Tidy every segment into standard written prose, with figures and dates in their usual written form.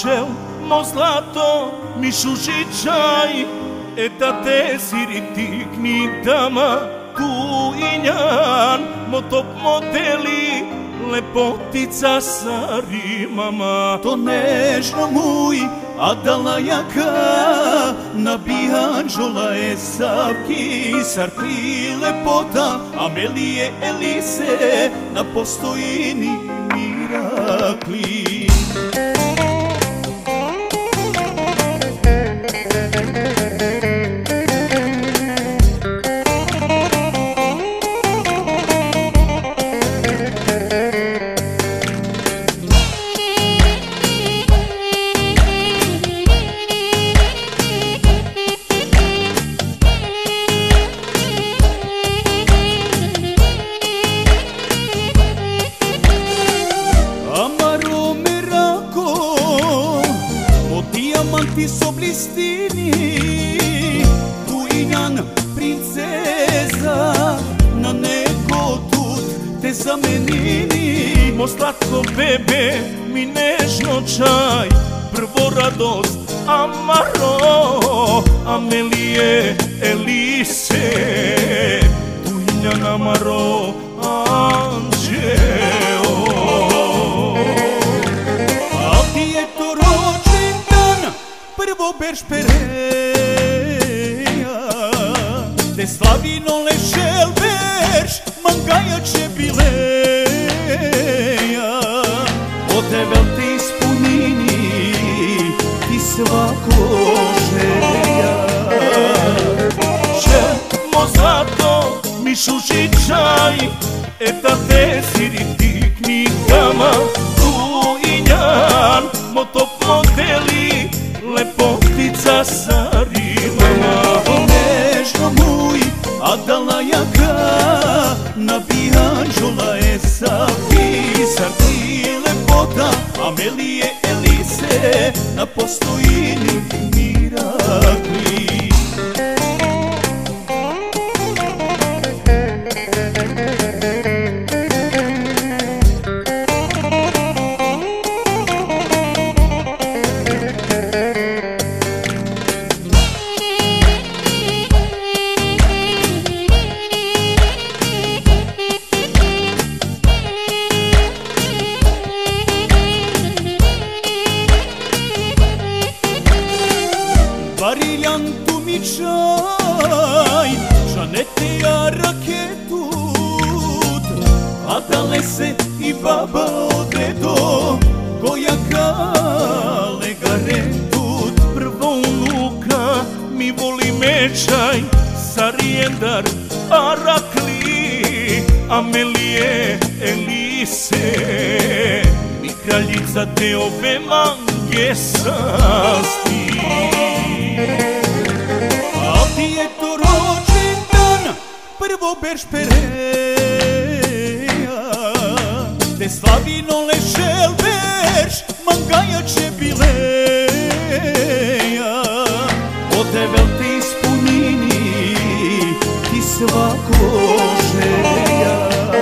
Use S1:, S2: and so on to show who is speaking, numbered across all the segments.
S1: Mo zlato mi šušičaj, eta te siriti knjigama tu i njan, mo top modeli, lepotica sa rimama.
S2: To nežno muj, Adala jaka, nabijanđola je savki, sarkli lepota, Amelije Elise, na postojini mirakli. Ti soblistini, tu injan princeza, na neko tut te zamenini.
S1: Mo slatko bebe, mi nežno čaj, prvo radost, amaro, Amelije Elise, tu injan amaro, anđeo.
S2: A ti je to rođendan, prvo berš pereja, te slavino lešel berš, mangaja će bileja. O tevel te ispunini, ti svako želja.
S1: Mo zlato mi šušičaj, eta te siriti knjigama tu i njan, mo top modeli, lepotica sa rimama.
S2: Nežno muj, Adala jaka, nabijanđola je savki, sarki lepota, Amelije Elise, na postojini mirakli. Varijantu mi čaj, Žanete ja raketut, Adale se i baba odedo, Gojaka legaretut.
S1: Prvo unuka mi voli mečaj, Sarijendar Arakli, Amelije Elise, mi kraljica te ove mange sasti.
S2: A ti je to rođendan, prvo berš pereja, te slavino lešel berš, mangaja će bileja. O tevel te ispunini, ti svako želja.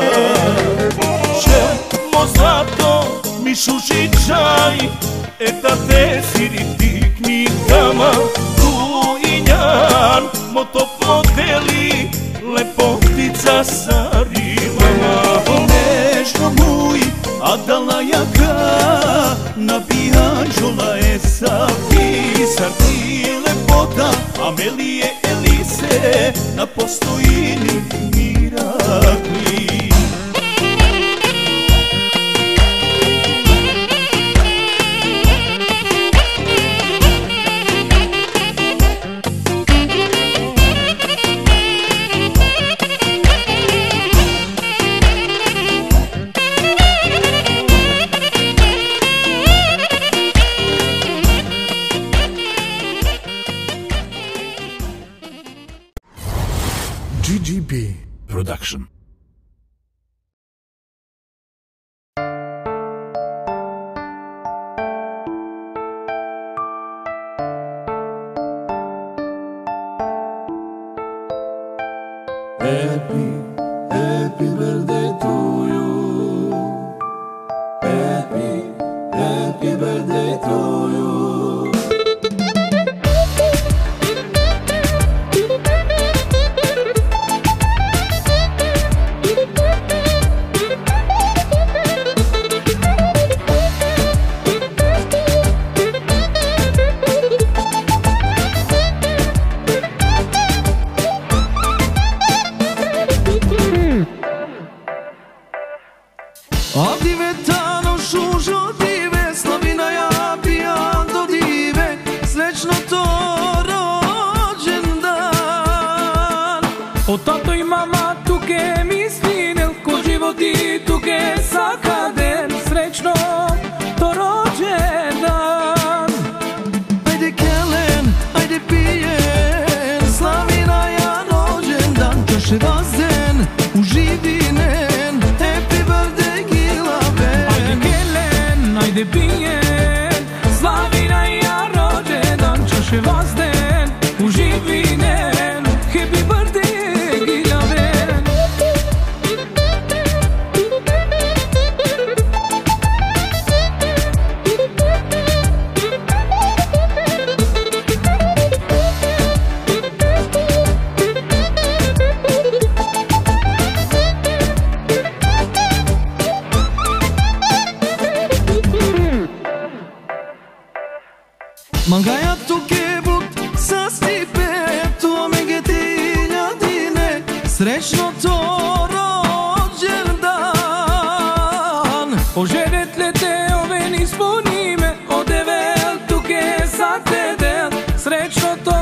S1: Mo zlato mi šušičaj, eta te siriti knjigama tu i njan, mo top modeli, lepotica sa rimama.
S2: Nežno muj, Adala jaka, nabijanđola je savki, sarki lepota, Amelije Elise, na postojini mirakli.
S3: GGB Production.
S2: Happy, happy birthday to you. Happy, happy birthday to
S4: O tato i mama tuke mislim, ko životi tuke sakaden, srećno to rođendan.
S5: Ajde kelen, ajde pijen, slavi na ja rođendan, kaše vazen, uživinen, happy birthday Gilaben.
S4: Ajde kelen, ajde pijen, slavi na ja rođendan, kaše vazen, uživinen, happy birthday.
S5: Mangaja tuke but sa stipe, to me getiljadine, srećno to rođendan.
S4: Poželjet lete ove nispunime, odevel tuke sa tedel, srećno to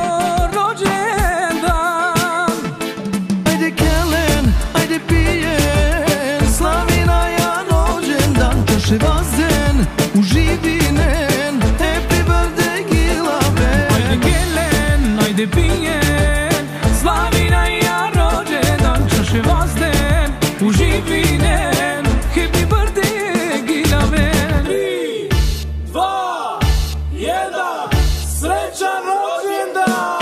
S4: rođendan.
S5: Ajde kelen, ajde pijen, slavi na ja rođendan, kaše vazen, uživinen, happy birthday Gilaben.
S4: Ajde kelen, ajde pijen, slavi na ja rođendan, kaše vazen, uživinen, happy birthday Gilaben. 3, 2, 1, srećan rođendan!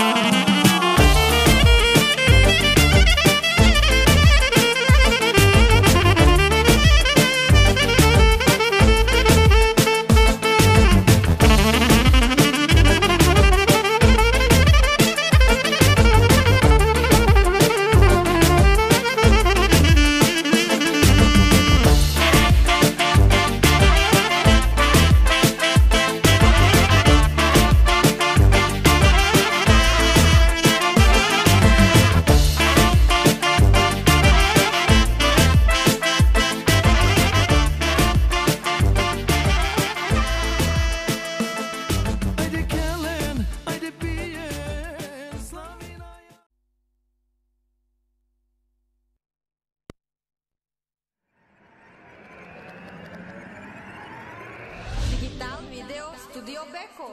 S5: Ajde kelen, ajde pijen, slavi na ja.
S6: Digital Video Studio Beko.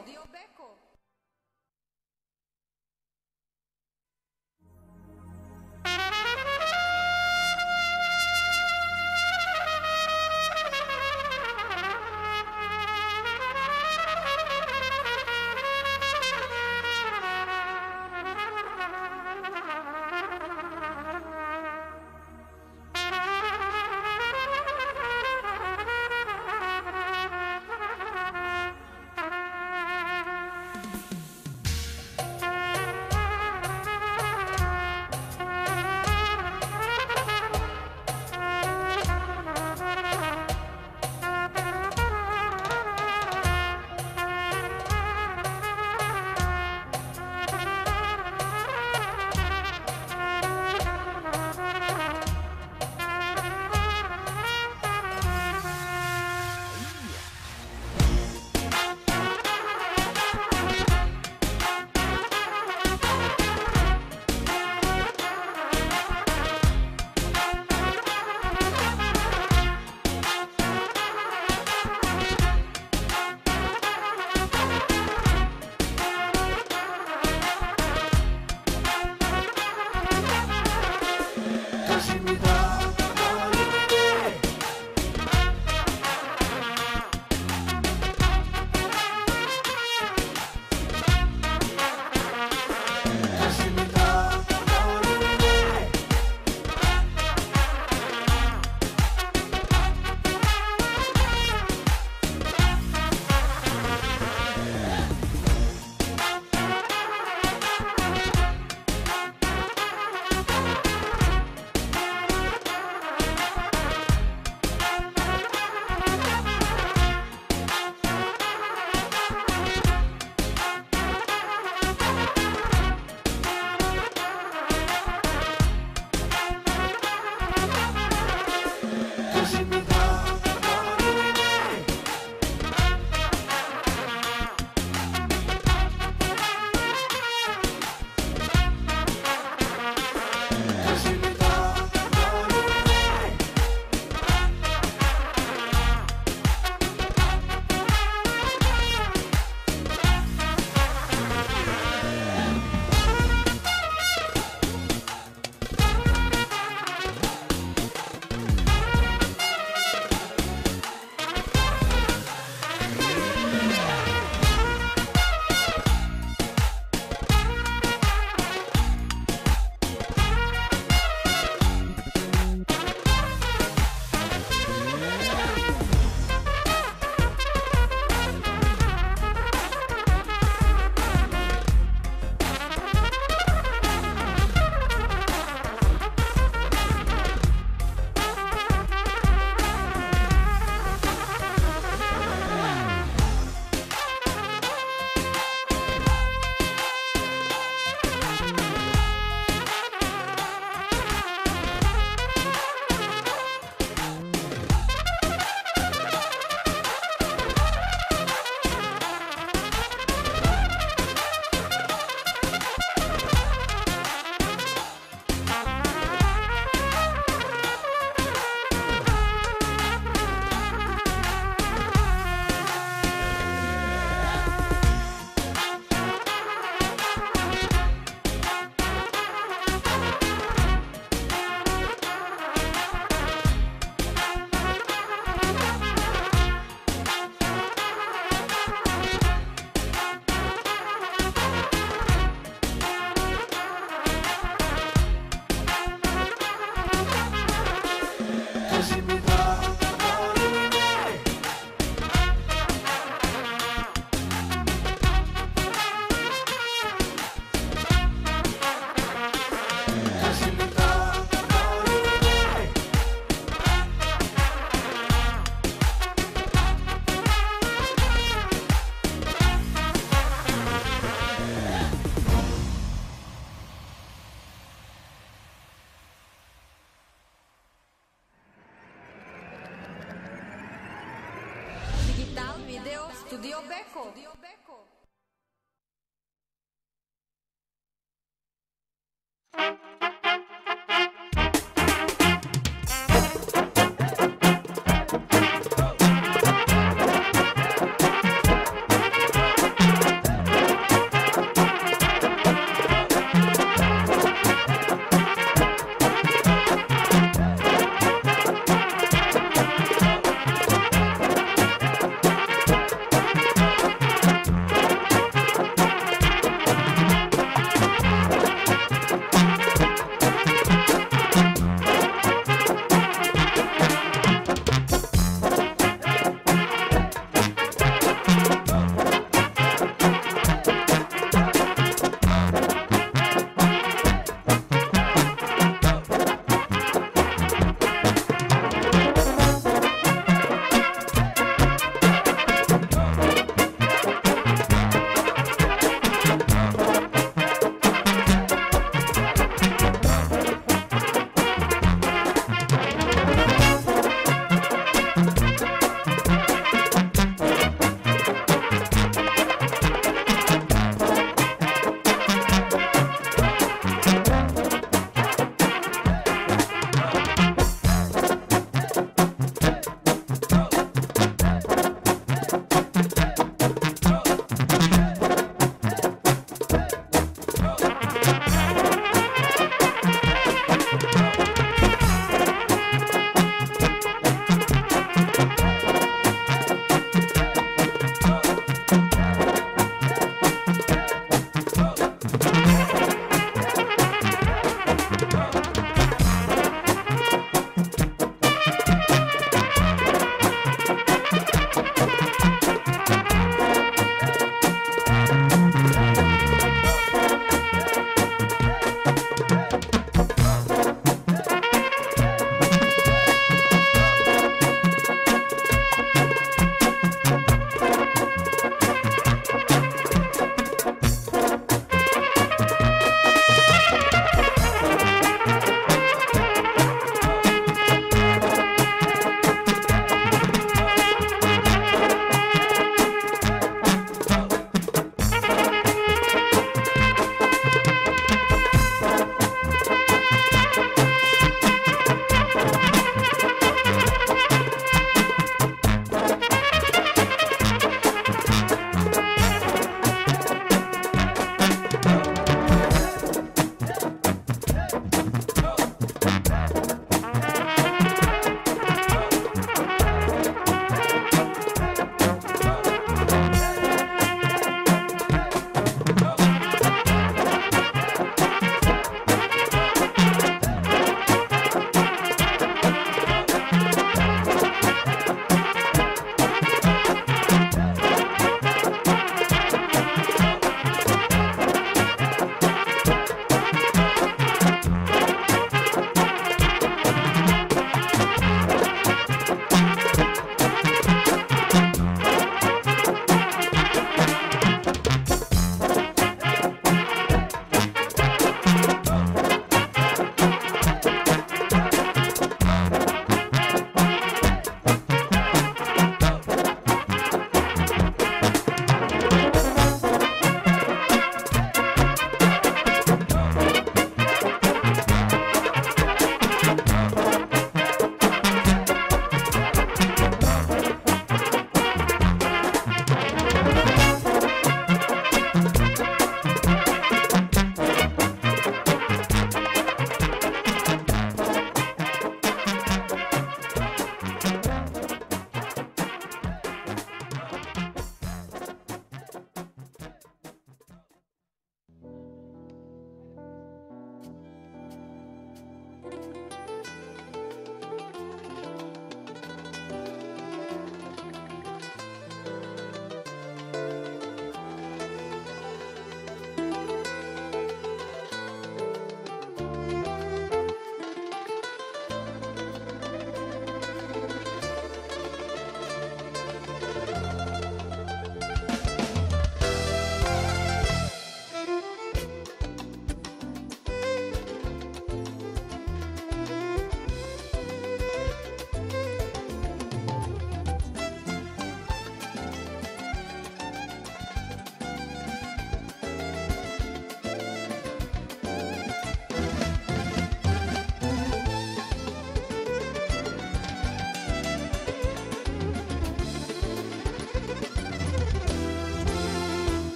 S6: Studio Beko.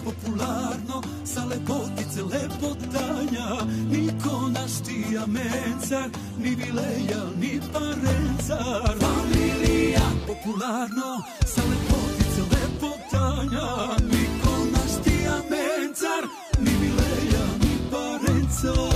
S2: popularno, sa lepotice lepotanja. Niko naš tija mencar, ni vileja, ni parencar. Familija, popularno, sa lepotice lepotanja. Niko naš tija mencar, ni vileja, ni parencar.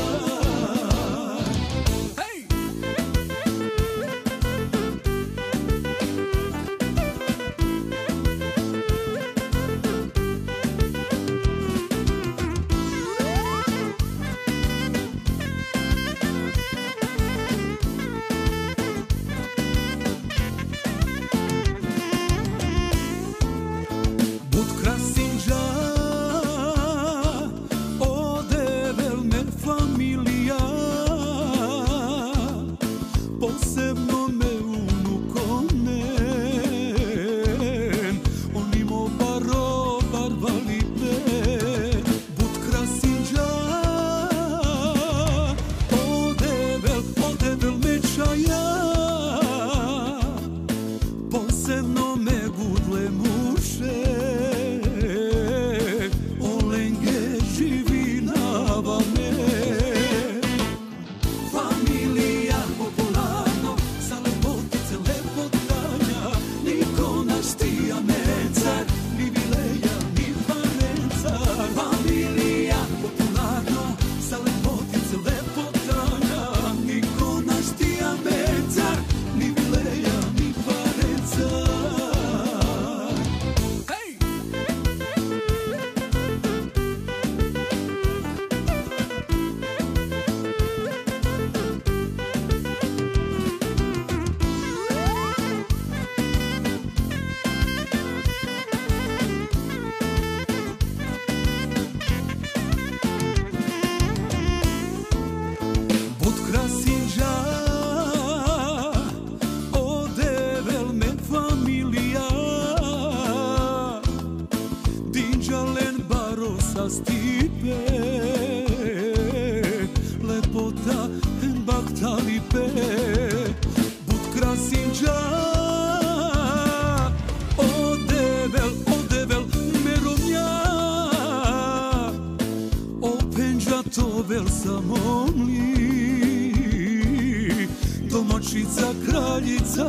S2: Domaćica, kraljica,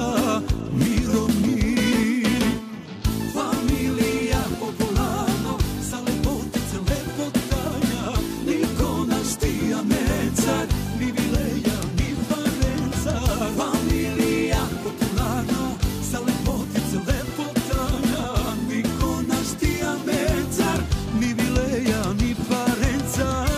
S2: mirovnik. Familija, popularno, sa lepotice lepotanja. Niko naš tija mencar, ni vileja, ni parencar. Familija, popularno, sa lepotice lepotanja. Niko naš tija mencar, ni vileja, ni parencar.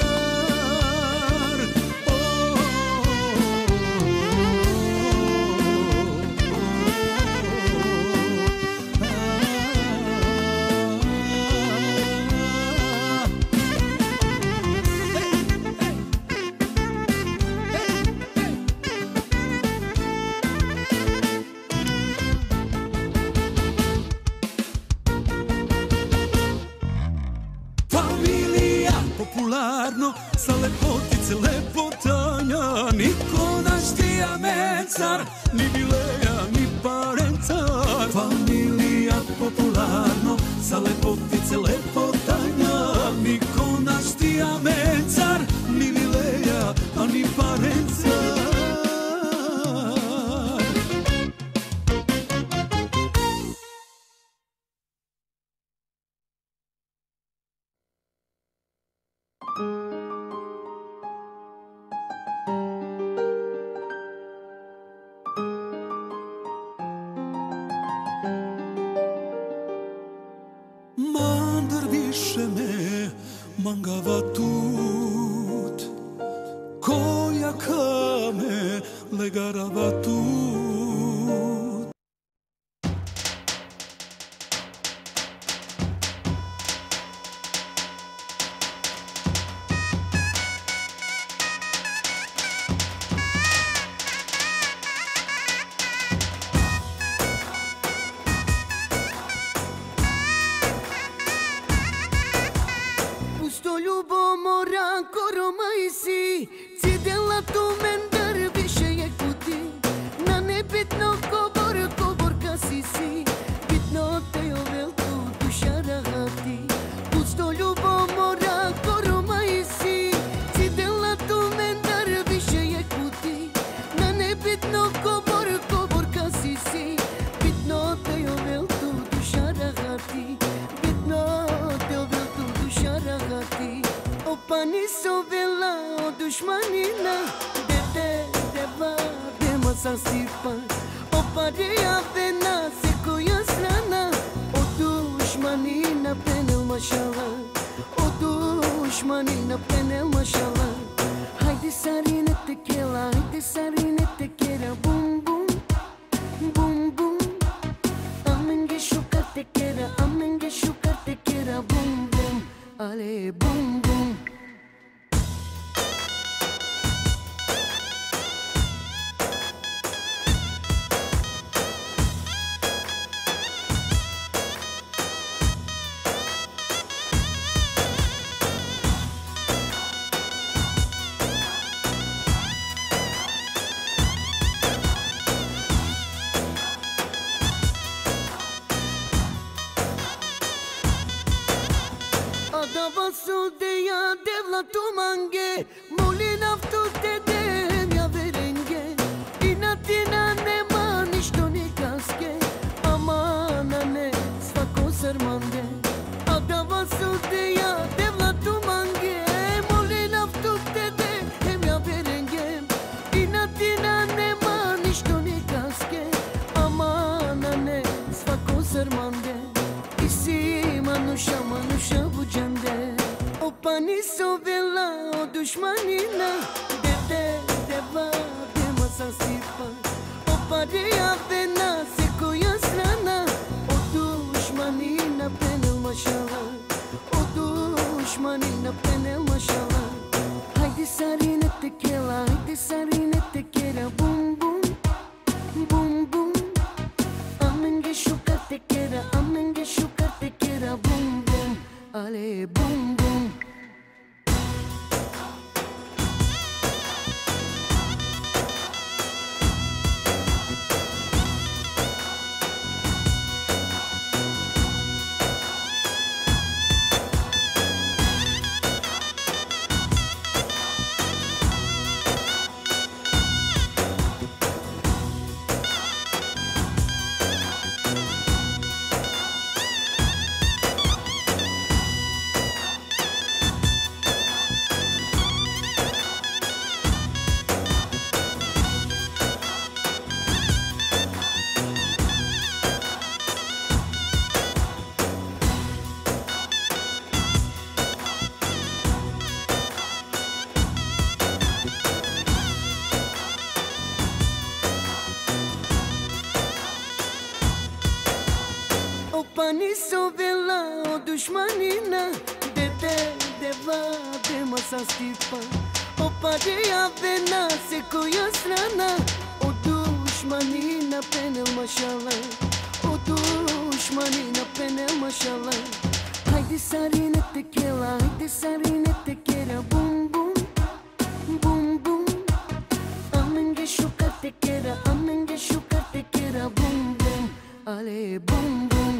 S2: Popularno, sa lepotice lepotanja. Niko naš tija mencar, ni vileja, ni parencar. Familija, popularno, sa lepotice lepotanja. Niko naš tija mencar, ni vileja, a ni parencar. Mandar više me mangava tut, koja kame legarava tut.
S7: Ljubomora koromajsi, cidela tu mendar više je kuti, na nebe bitno kobor kasisi bitno te yovel tu dushara gati bitno te yovel tu dushara gati o pani sovela o dushmanina de deva de masasipa o pare avena se koyasrana o dushmanina penel mashallah o dushmanina penel mashallah haydi sarine tekela haydi sarine tekera bum bum bum bum amenge shukar tekera bum bum ale bum bum Sudeya devla tu mange Molin aftu te dem ya verenge Inatina ne manishto ne kaske Amana ne svako sermande Adava sudeya devla tu mange Molin aftu te dem ya verenge Inatina ne manishto ne kaske Amana ne svako sermande Isi manusha bu cende O pani sovela o dushmanina de deva de masasipa O pare avena se koyasrana O dushmanina penel mashallah O dushmanina penel mashallah Haydi sarine tekela haydi sarine tekera bum bum bum bum amenge shukar tekera bum bum ale bum bum Pani sovela o dushmanina de deva de masastipa O pare avena se koyasrana O dushmanina penel mashallah O dushmanina penel mashallah Haydi sarine tekela haydi sarine tekera bum bum bum bum amenge shukar tekera bum bum ale bum bum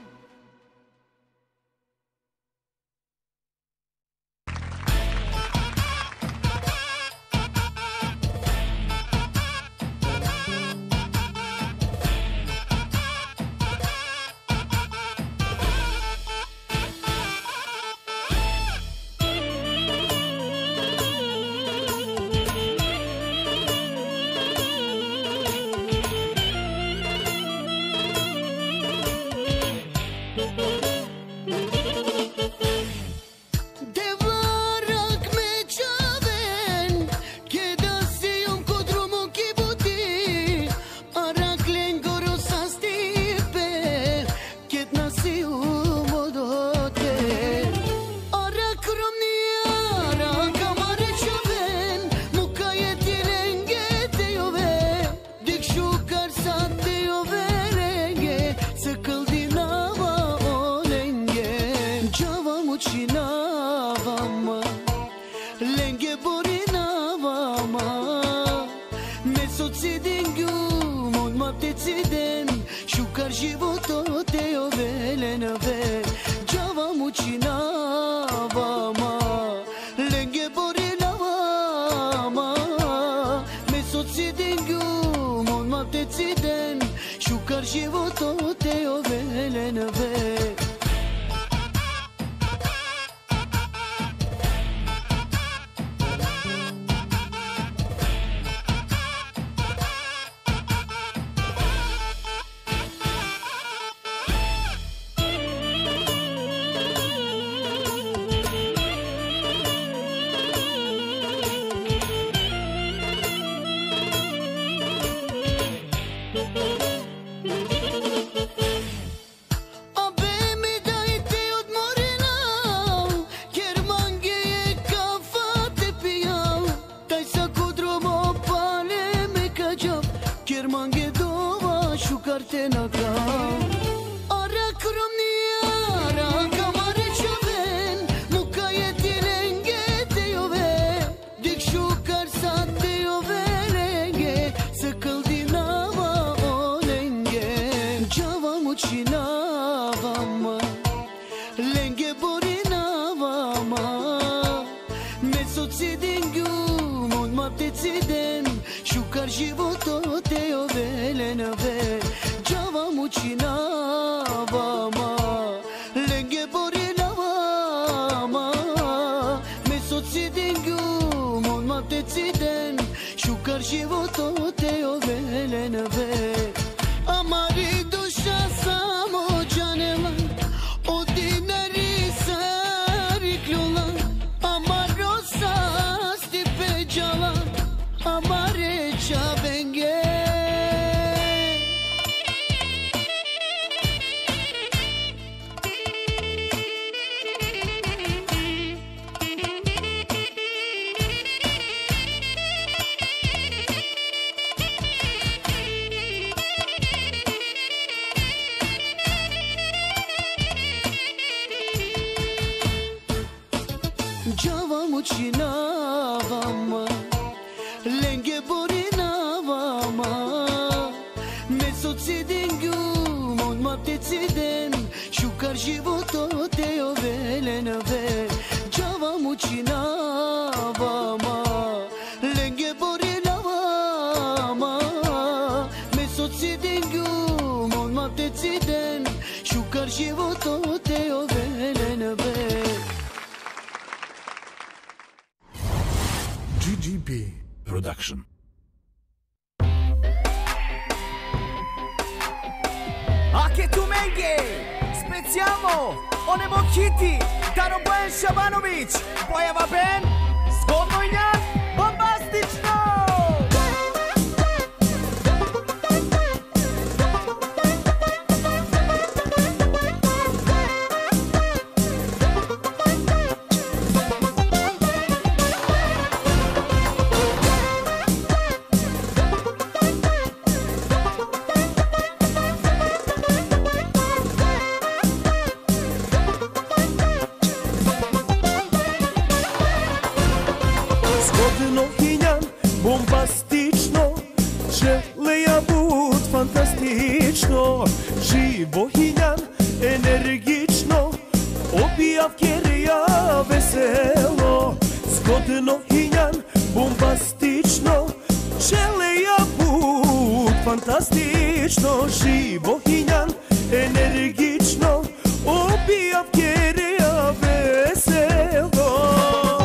S7: Shukar životo te ovelena ve Java mučina vama Lenge borina vama Me soci dingu noapte-ți den Shukar životote ove lenave
S3: GGB Production.
S8: Anche tu Menghe, spezziamo, Onemo Kitty, Daroben Shabanovic, Pojava Ben, Zgodno Injan, Bombastično!
S1: Bombastično, želeja bud fantastično, živo hinjan, energično, obijav kjerija veselo. Zgodno hinjan, bombastično, želeja bud fantastično, živo hinjan, energično, obijav kjerija veselo.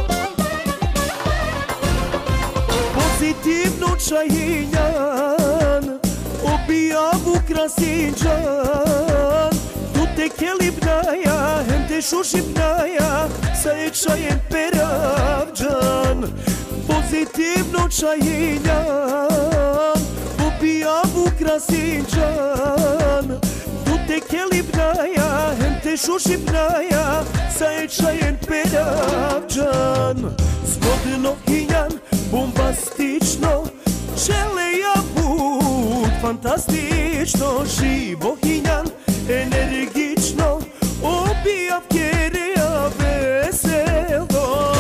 S1: Pozitivno čajinjan, obijavu krasinčan, tu te kelipnaja, hem te šušipnaja, sa je čajem peravđan. Pozitivno čajinjan, obijavu krasinčan, tu te kelipnaja, hem te šušipnaja, sa je čajem peravđan. Zgodno hinjan, bombastično, želeja bud fantastično, živo hinjan, energično, obijav kjerija veselo.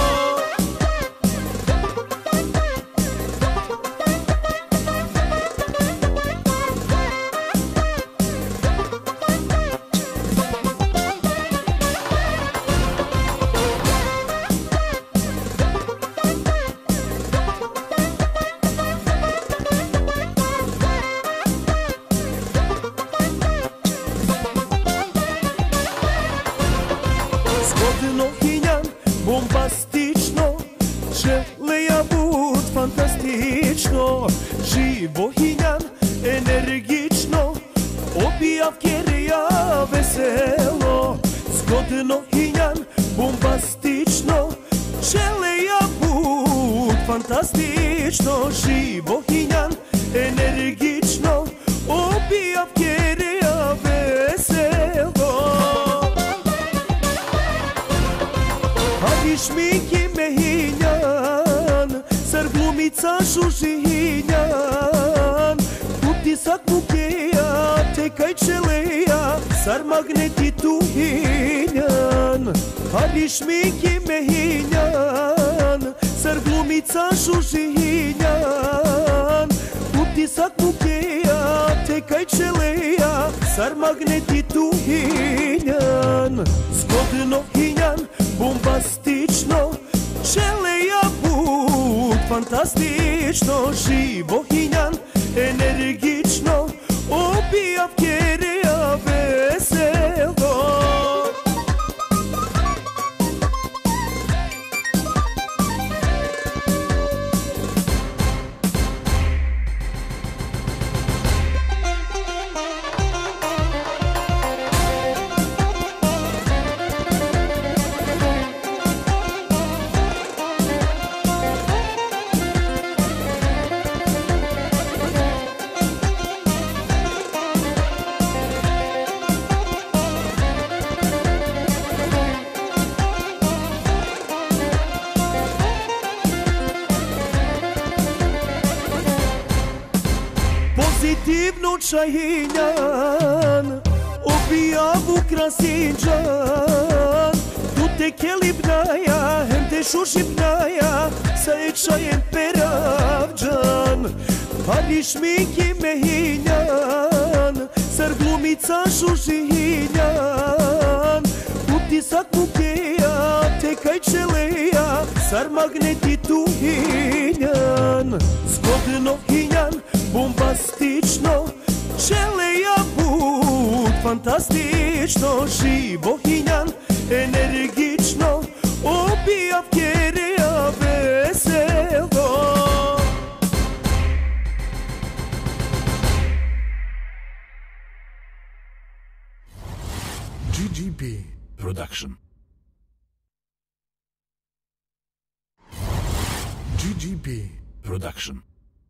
S1: avkjerija veselo, zgodno hinjan, bombastično, čeleja put, fantastično, živo hinjan, energično, obija avkjerija veselo. Ali šminki me hinjan, sar glumica žuži hinjan, utisak mukeja, tekaj čeleja, sar magneti tu hinjan. Ali šminki me hinjan, sar glumica žuži hinjan, utisak mukeja, tekaj čeleja, sar magneti tu hinjan. Zgodno hinjan, bombastično, čeleja put, fantastično, živo hinjan, energično, obija avkjerija veselo. Pozitivno čajinjan, obijavu krasinđan, tu te kelibnaja, hem te šušipnaja, sa je čajem peravđan. Ali šminki me hinjan, sar glumica žuži hinjan, utisak mukeja, tekaj čeleja, sar magneti tu hinjan. Zgodno hinjan, bombastično, čeleja put, fantastično, živo hinjan, energično, obija avkjerija veselo.
S3: GGP Production. GGP Production.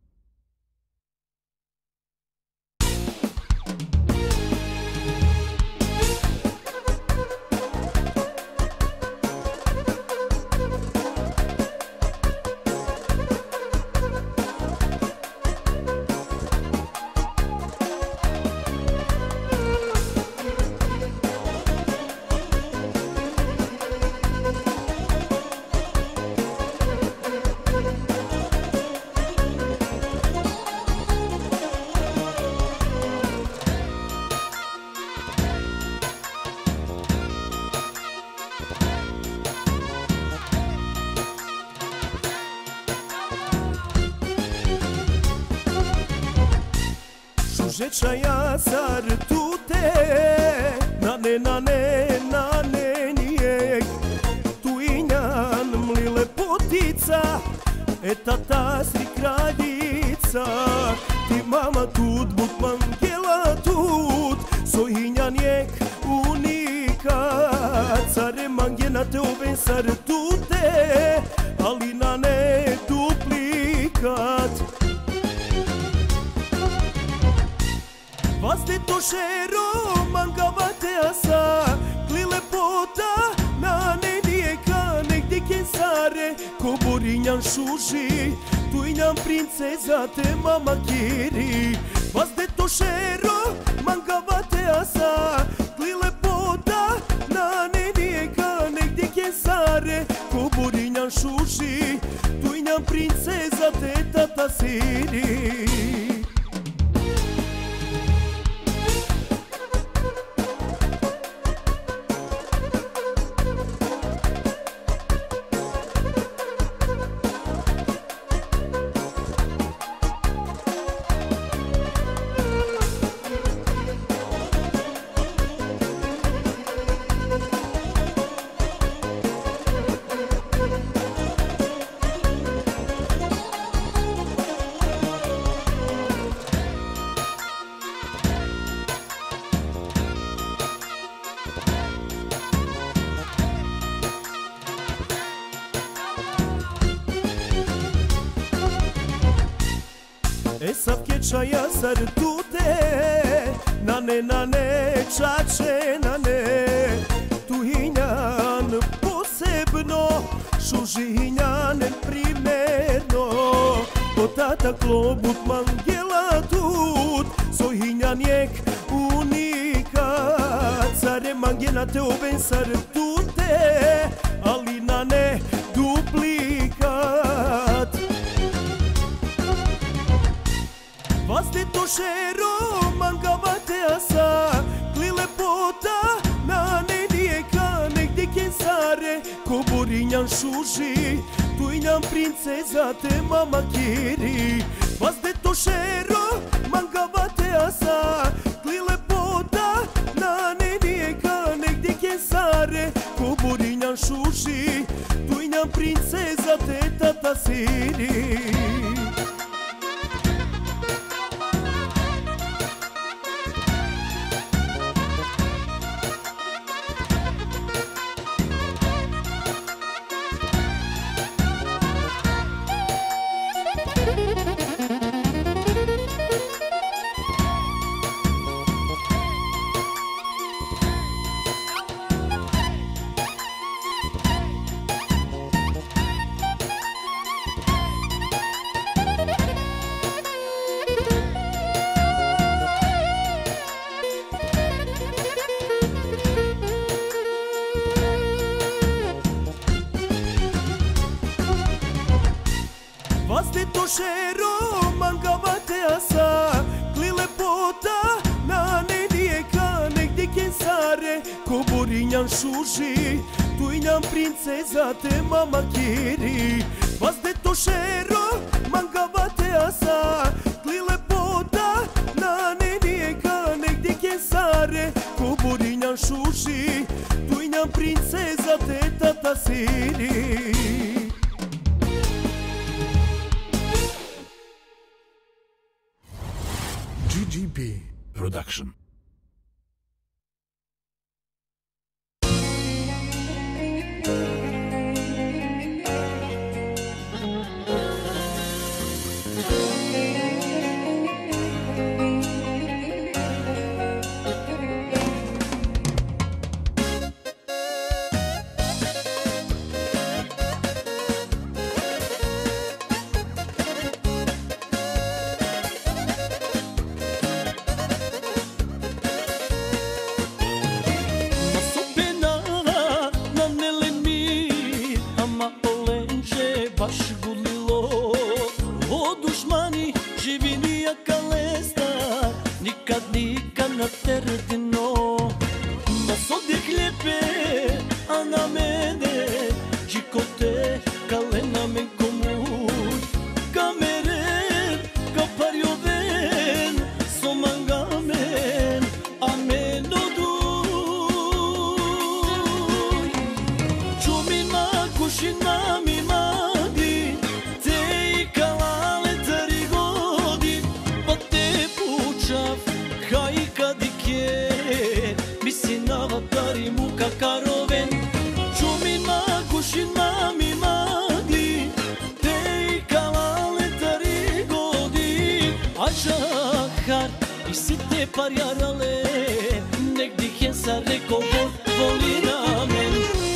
S1: Žečaja sar tute, nane nijek, tu injan mli lepotica, eta ta si kraljica, ti mama tut, but mangela tut, so injan jek unikat, care mangena te ove sar tute, ali nane duplikat. Vas de tošero mangavate asa, kli lepota na nenijeka, negdje kensare, ko borinjan šuži, tu injan princeza te mama kiri. Vas de tošero mangavate asa, kli lepota na nenijeka, negdje kensare, ko borinjan šuži, tu injan princeza te tata siri. slučaja, zar tu te nane, čače nane. Tu hinjan posebno, šužinjanen primerno. Po tata klobut mangela tut, so hinjan jek unikat. Care mangena te oben sar tu te, ali nane duplikat. Vaste to šero mangavate asa, kli lepota na ne dijeka, negdje kensare, ko borinjan šuži, tu injan princeza te mama kiri. Vaste to šero mangavate asa, kli lepota na ne dijeka, negdje kensare, ko borinjan šuži, tu injan princeza te tata siri. Vaste to šero mangavate asa, kli lepota na ne dijeka, negdje kensare, ko borinjan šuži, tu injan princeza te mama kiri. Vaste to šero mangavate asa, kli lepota na ne dijeka, negdje kensare, ko borinjan šuži, tu injan princeza te tata siri.
S3: GGP Production.
S5: baš gulilo. O dušmani, živi nijaka lesta, nikad na terdino. Nas odjek lijepe, a na mene čikote, kale na men komut. Kameren, kaparjoven, somangamen, a men oduj. Čumin ma kušin mami madi, te i kalale tari godin, pa te pučav, kaj kadike, mislim na vatari muka karoven. Čumin ma kušin mami madi, te i kalale tari godin, a žahar i site par jarale, negdje je sa reko voli ramen.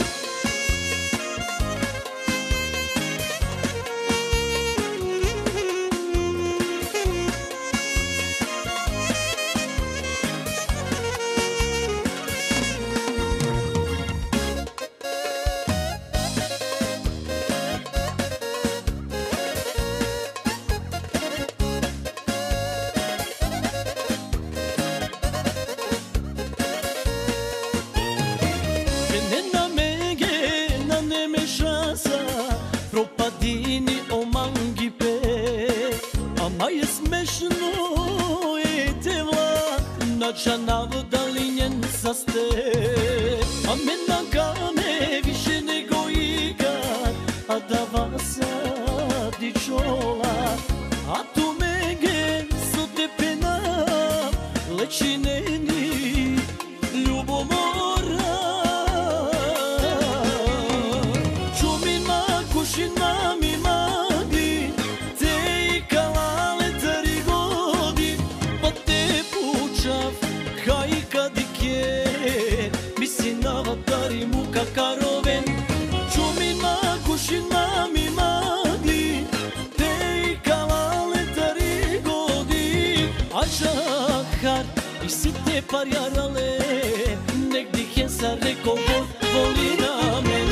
S5: Propadini o mangi pe, ama je smešno i te vlak na čanav dalinjen saste. A me nagane više nego ikad, a da vas sadi čola. A tu mege su te pena, leči neni ljubomora. Kušin mami madi, te i kalale tari godin,
S7: har i site parjarale, nek dihen sa reko voli na men.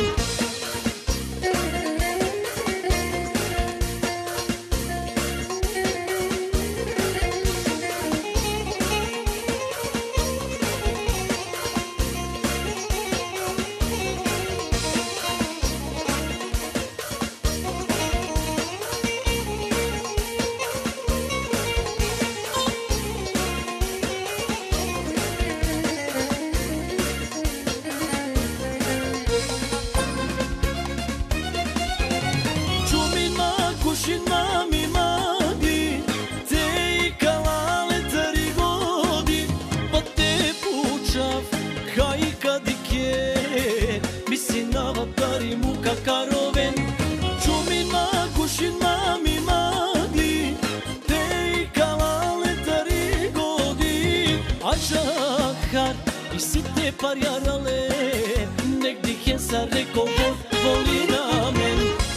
S7: Parjarale, nek dihen sa reko voli na men.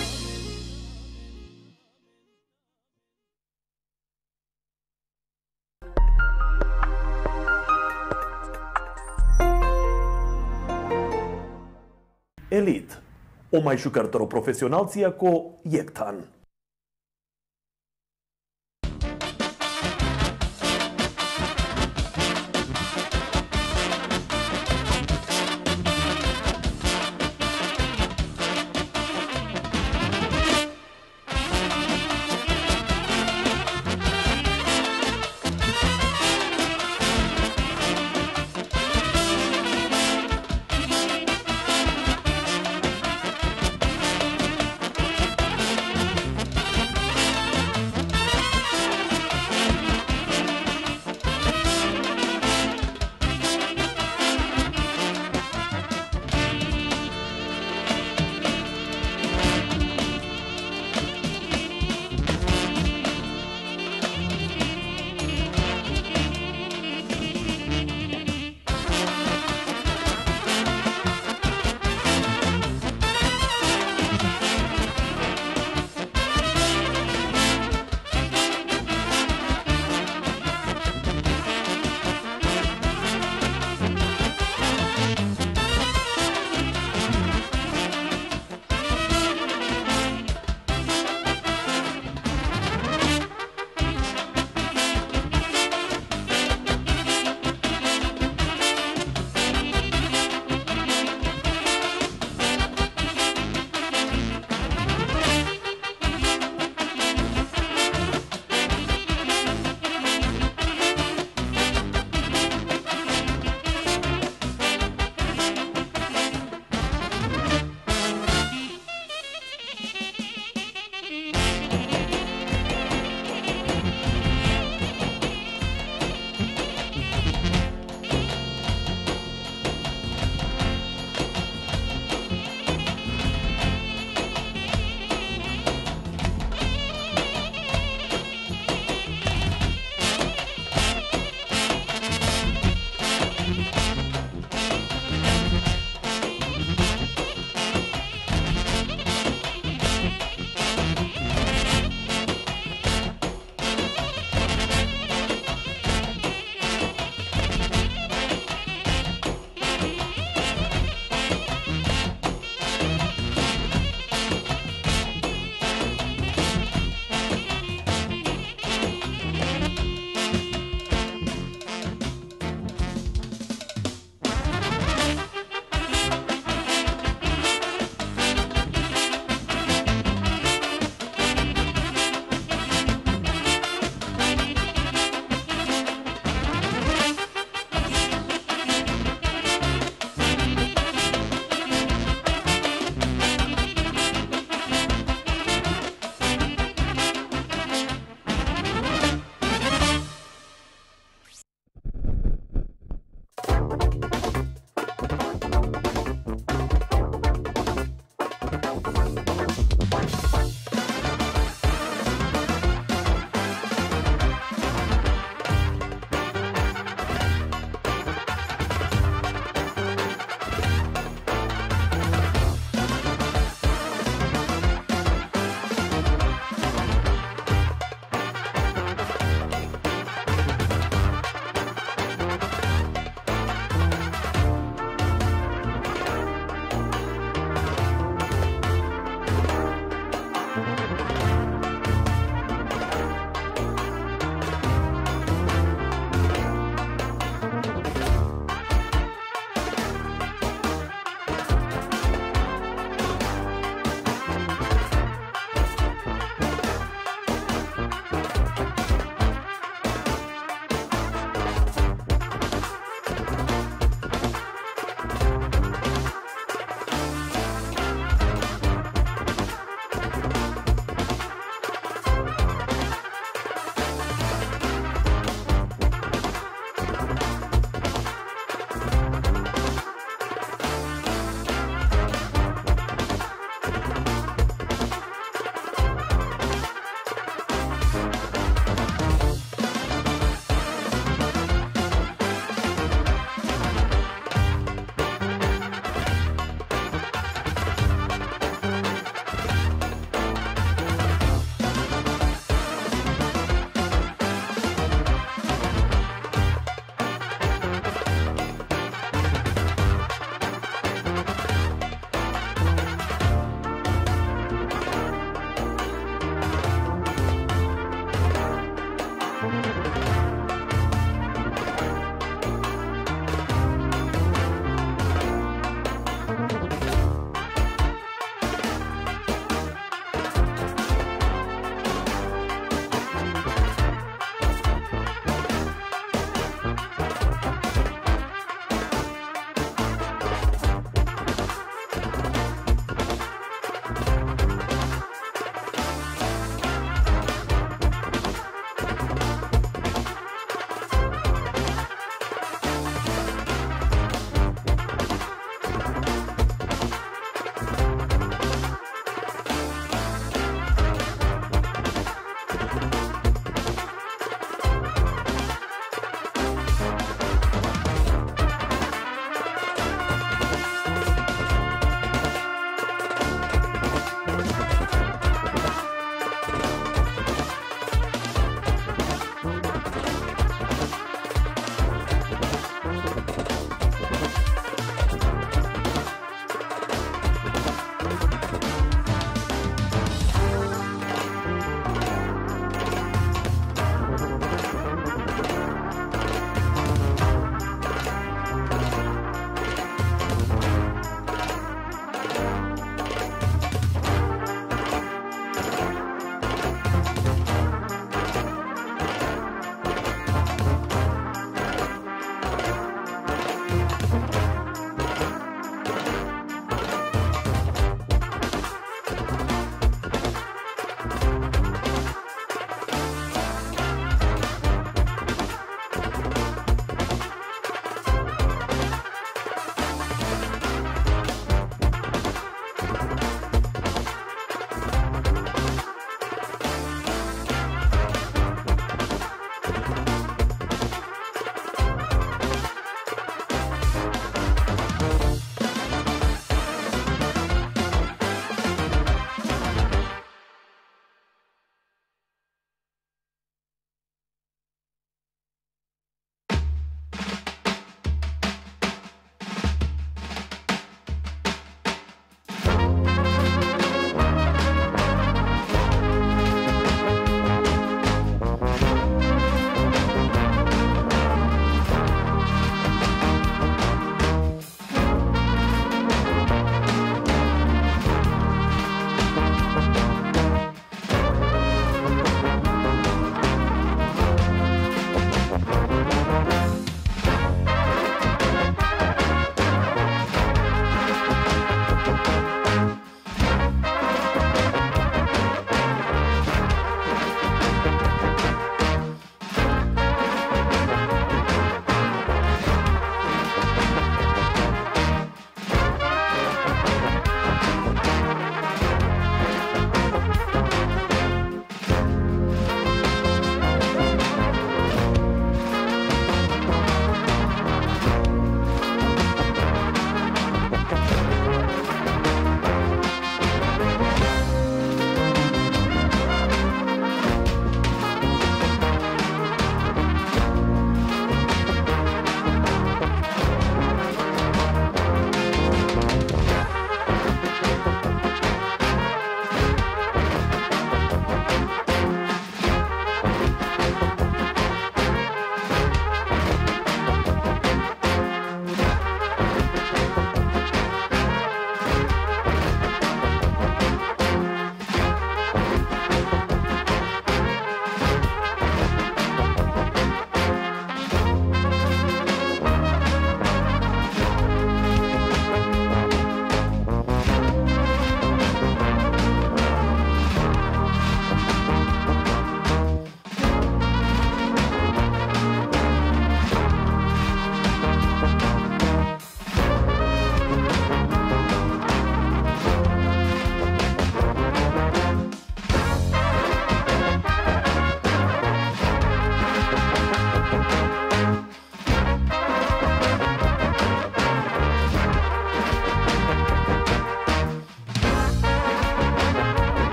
S9: Elite, o mai jucător profesionalcija ko Jektan.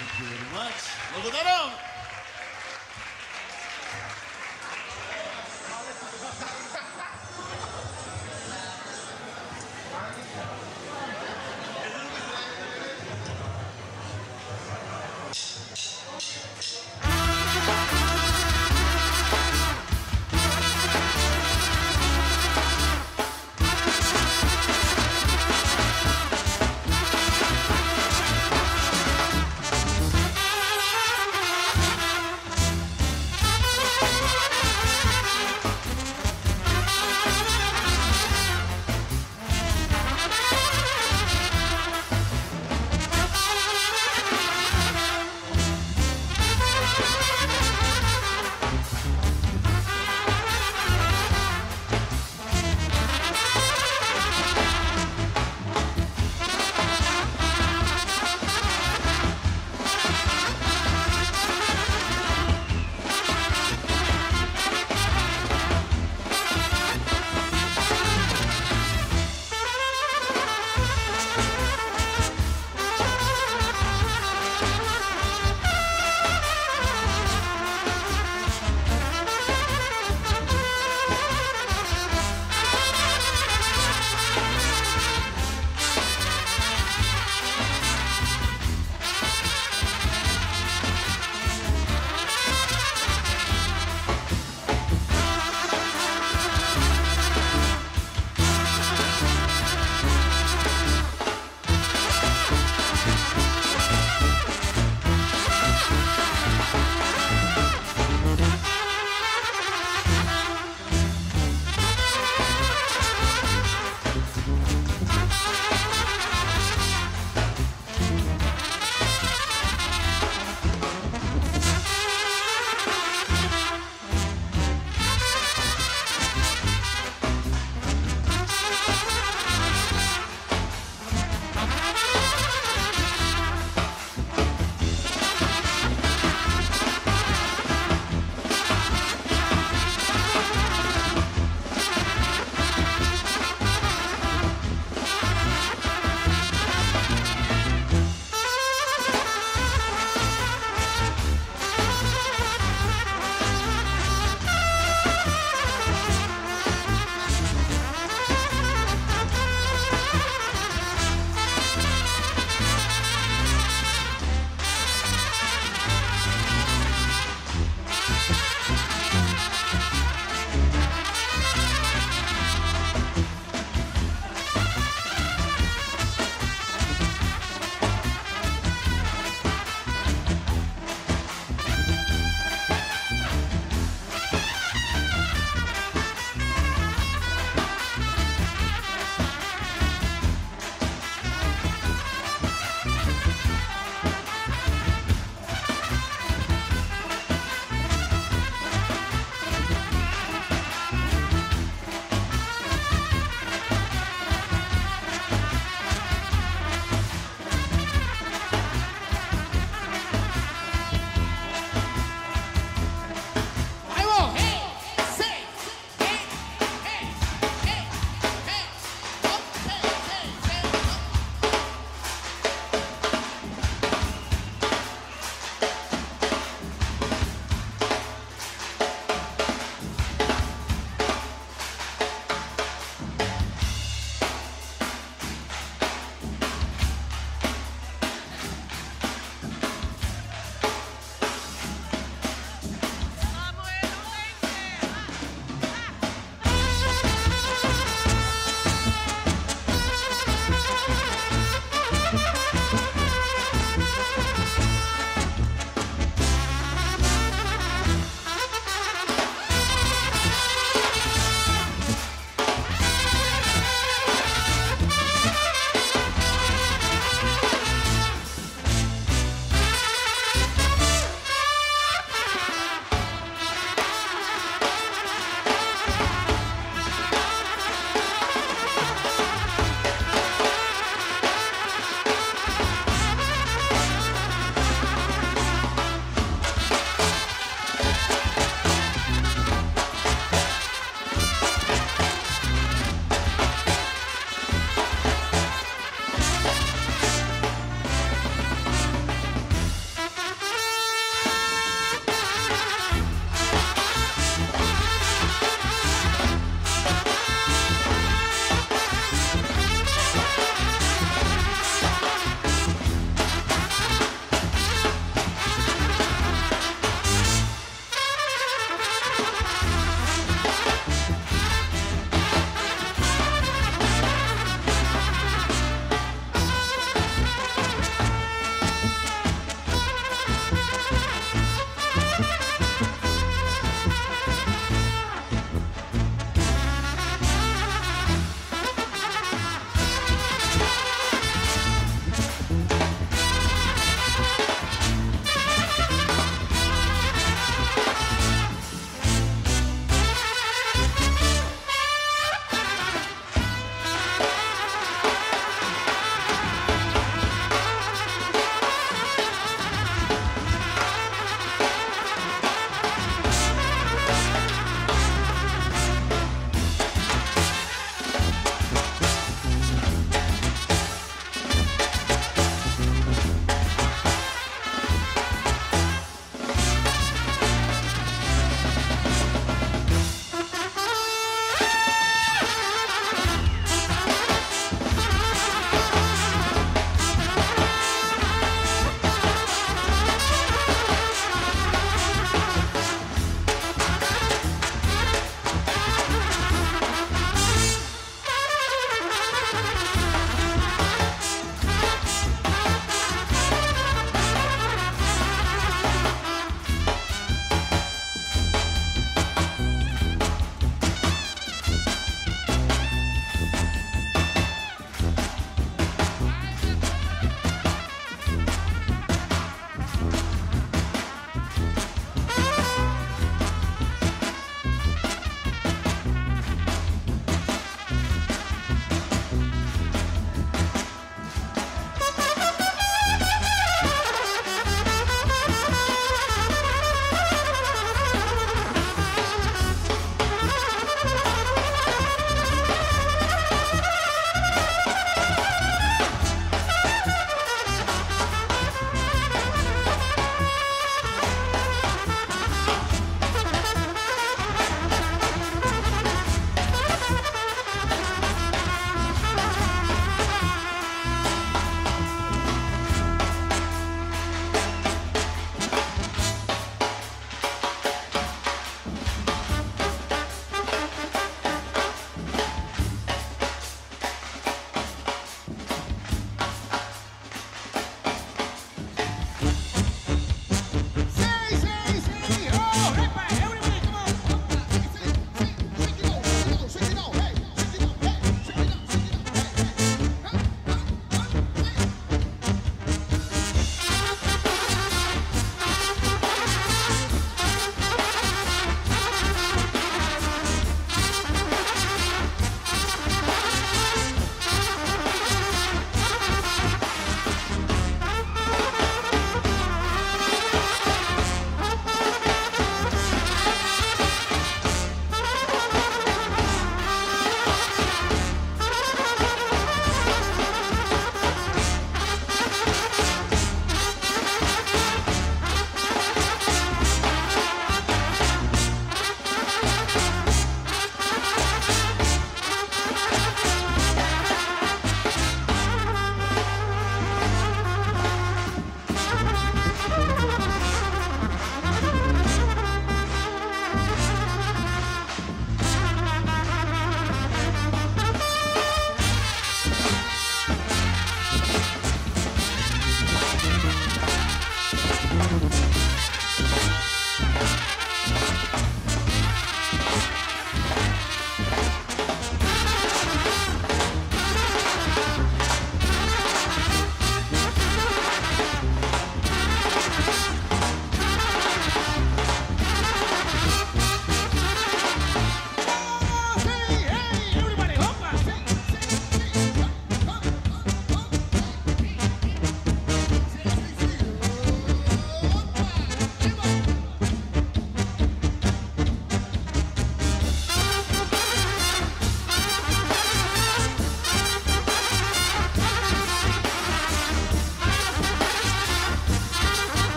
S10: Благодарам!
S11: Thank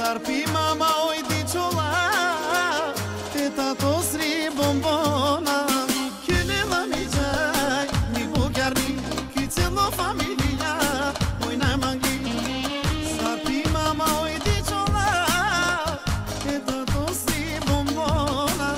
S10: Sarpi mama oj di qola Te tato sri bombona Kyne la mi gjaj Mi bukarni Ky celo familia Oj na mangi Sarpi mama oj di qola Te tato sri bombona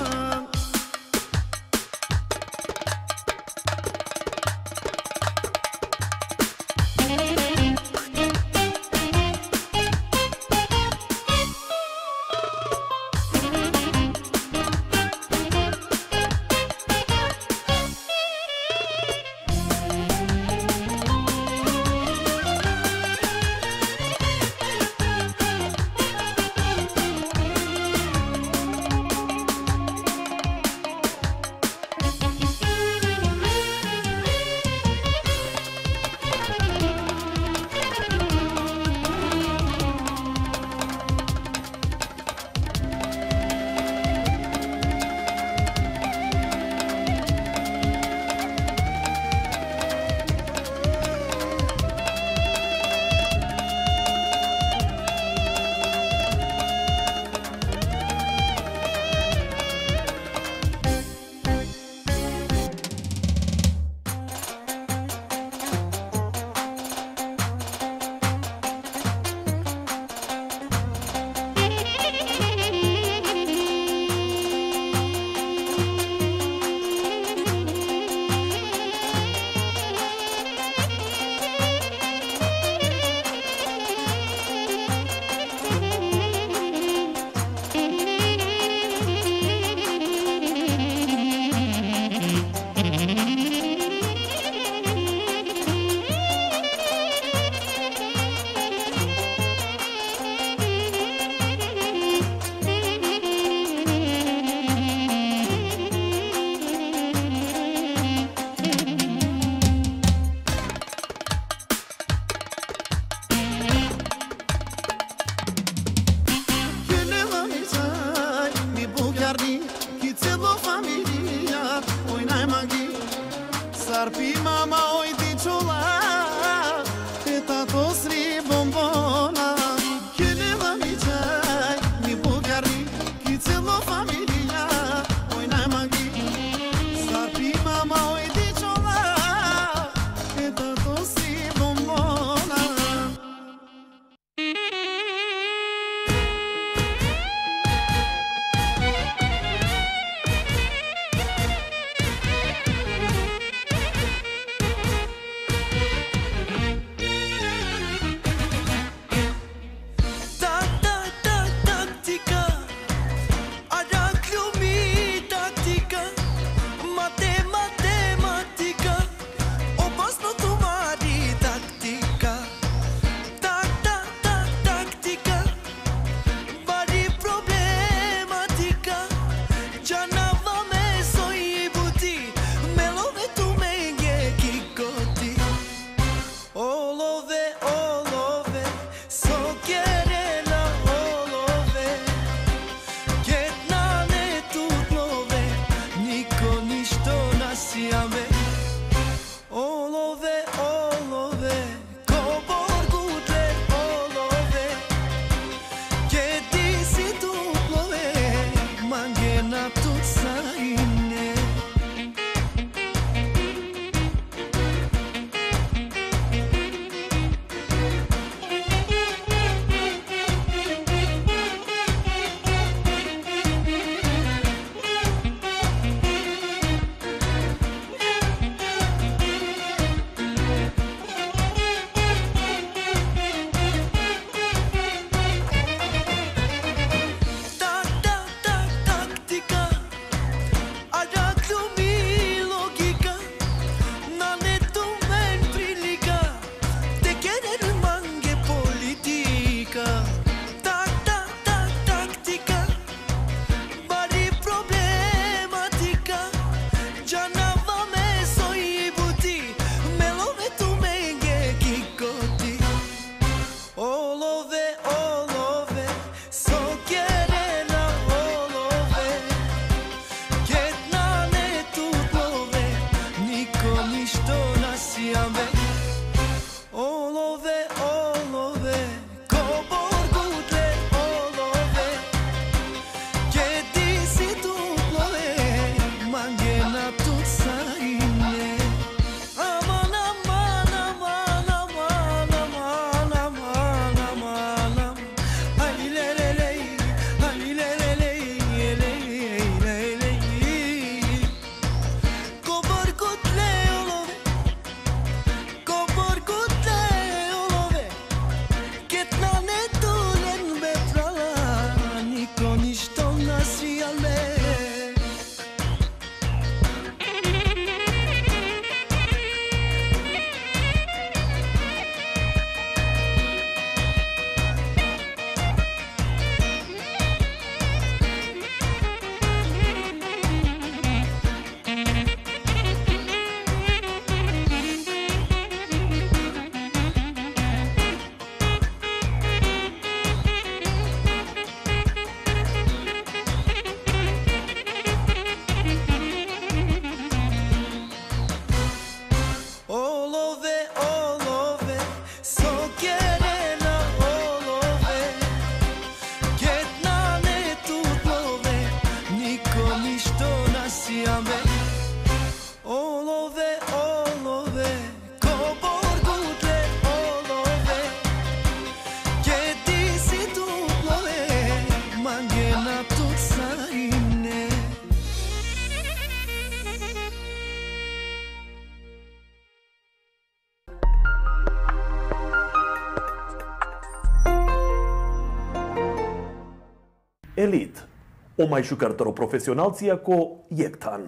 S9: Elite, омај шукартаро професионалција ко Јектан.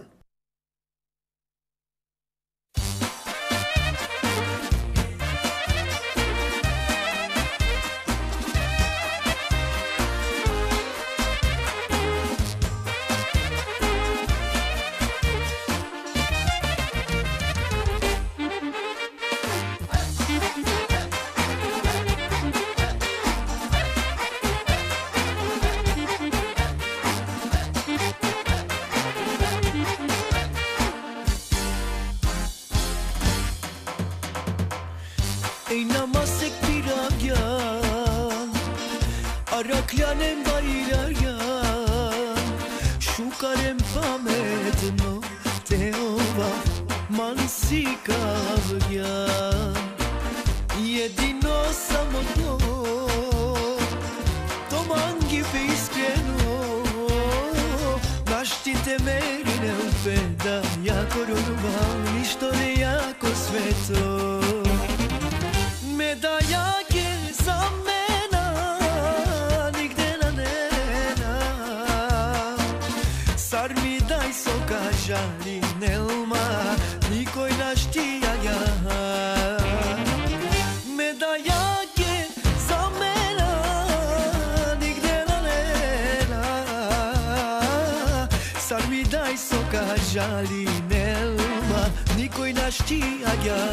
S7: Ej namasek piragyan, araklanem bayrayan, šukarem pametno teova mansi kavljan. Jedino samo to mangi bi iskreno, naštite merine upeda, jako ruban, ništo ne jako sveto. Medajak je za mena, nigde na nena. Sar mi daj soka žali nelma, nikoj naštija ja. Medajak je za mena, nigde na nena. Sar mi daj soka žali nelma, nikoj naštija ja.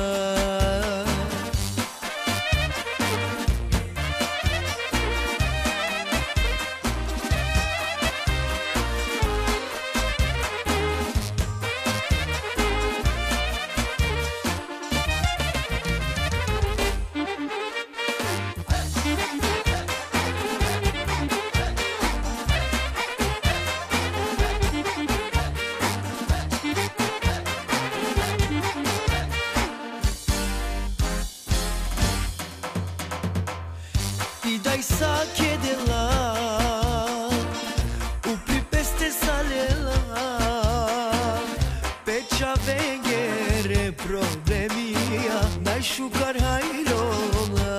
S7: I dai sake de la upri peste salela pe cea venghere problemia nai shukar hairola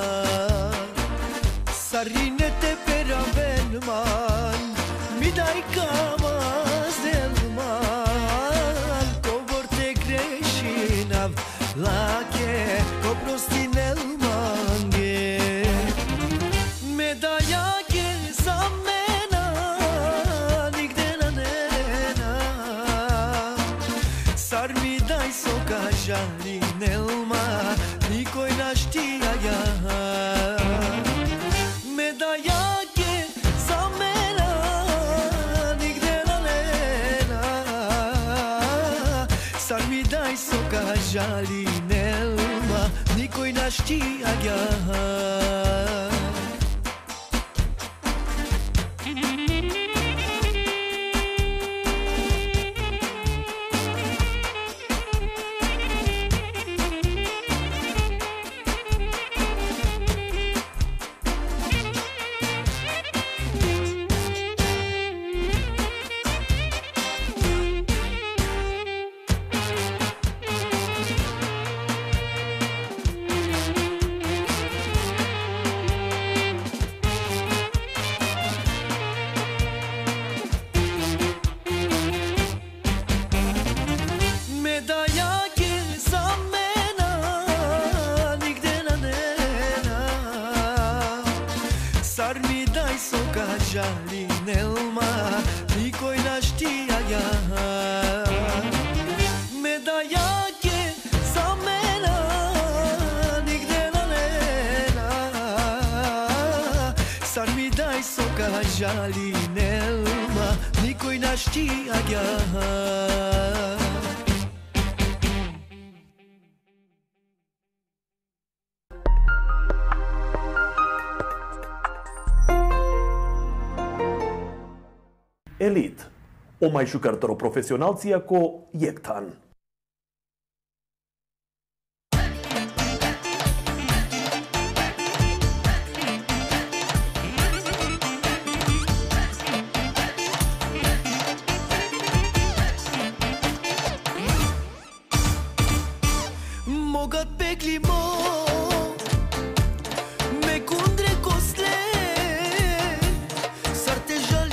S7: sarinete pera velman mi dai kamas delman covorte greșinav lake coprostinel mange. Medajak je za mena, nigde na nena. Sar mi daj soka žali nelma, nikoj naštija ja. Medajak je za mena, nigde na nena. Sar mi daj soka žali nelma, nikoj naštija ja. Medajak je za mena, nigde na nena. Sar mi daj soka žali nelma, nikoj naštija ja. Medajak je za mena, nigde na nena. Sar mi daj soka žali nelma, nikoj naštija ja.
S9: Elite, омај шукартаро професионалција ко Јектан.
S7: Могат пекли мо ме кундре косле, сар те жал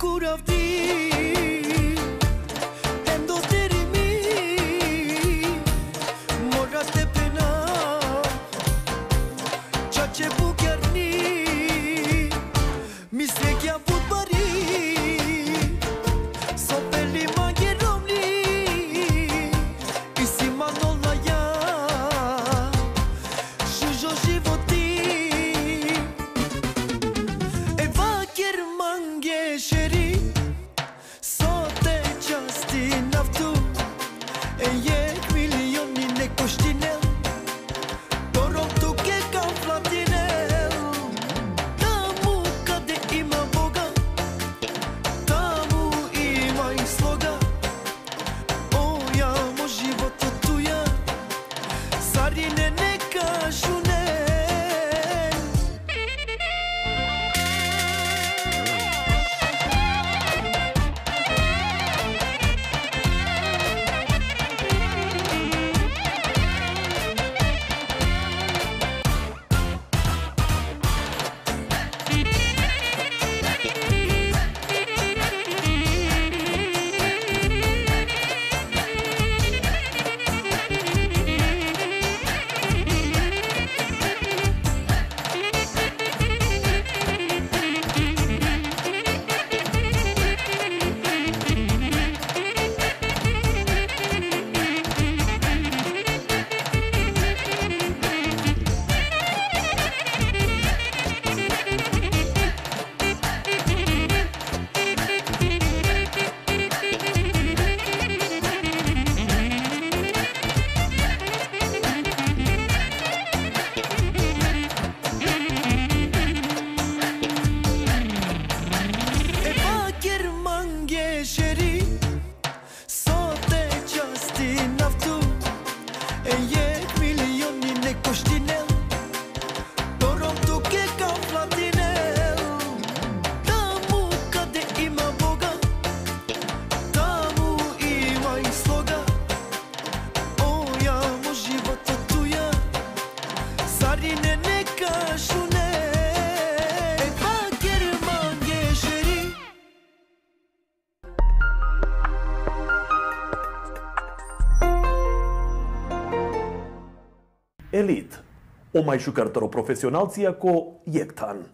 S5: kuravdi Endo terimi Morate pena Chache bukyarni Misrekya budbari Sopeli mangeromli Isi manolla ya Shujo životi Eva kermange sheri Sote časti naftu Jek milioni ne koštinel Torom tuke kam platinel Tamu kade ima Boga Tamu ima i sloga O ja mo životu tuja Sarine ne kažu ne
S9: Elite, o mai jucător profesionalția cu Iectan.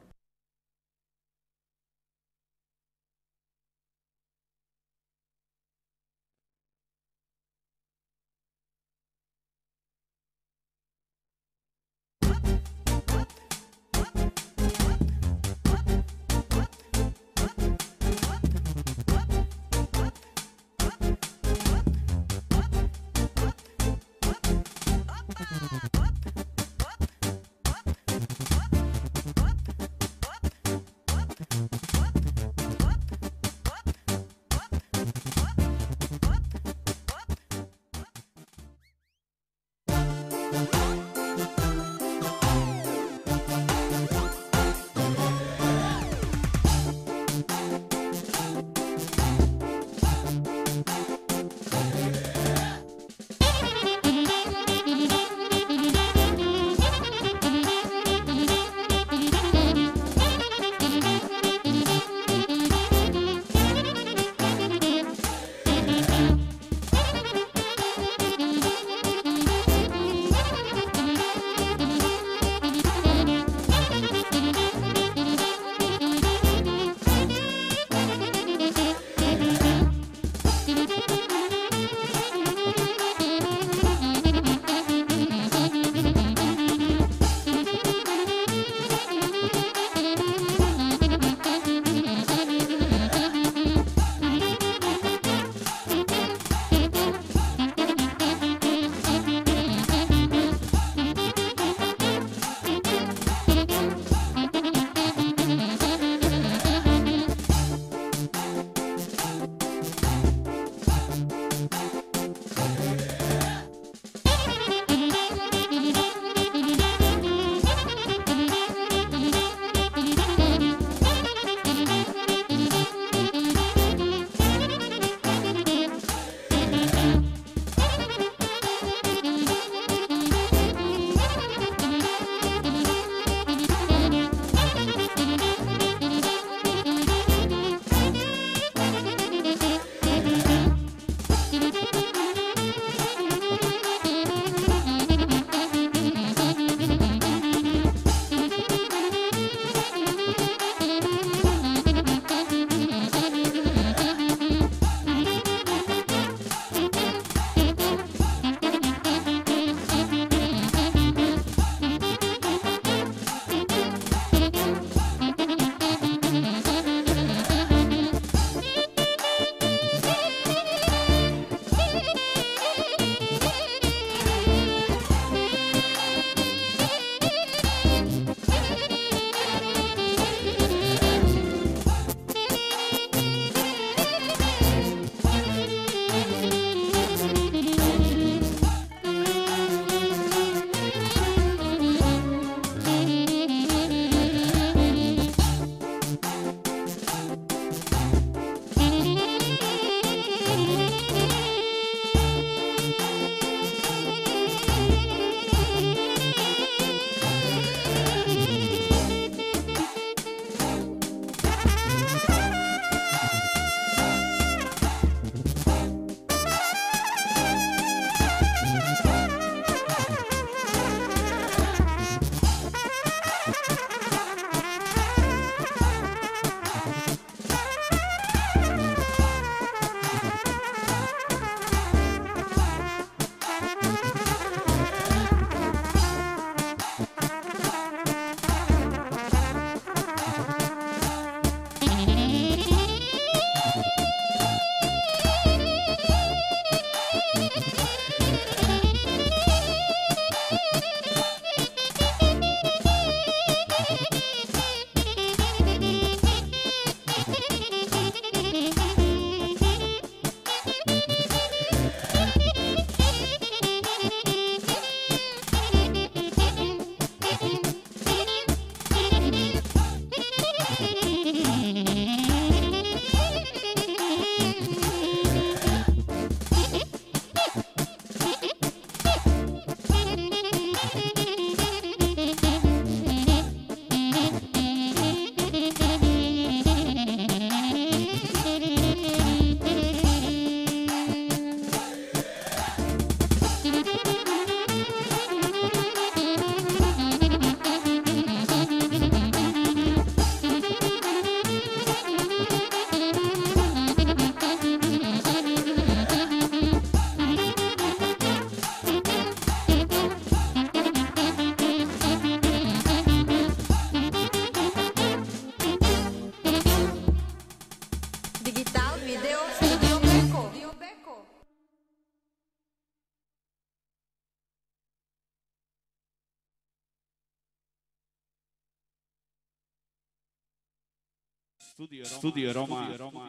S11: Studio Roma.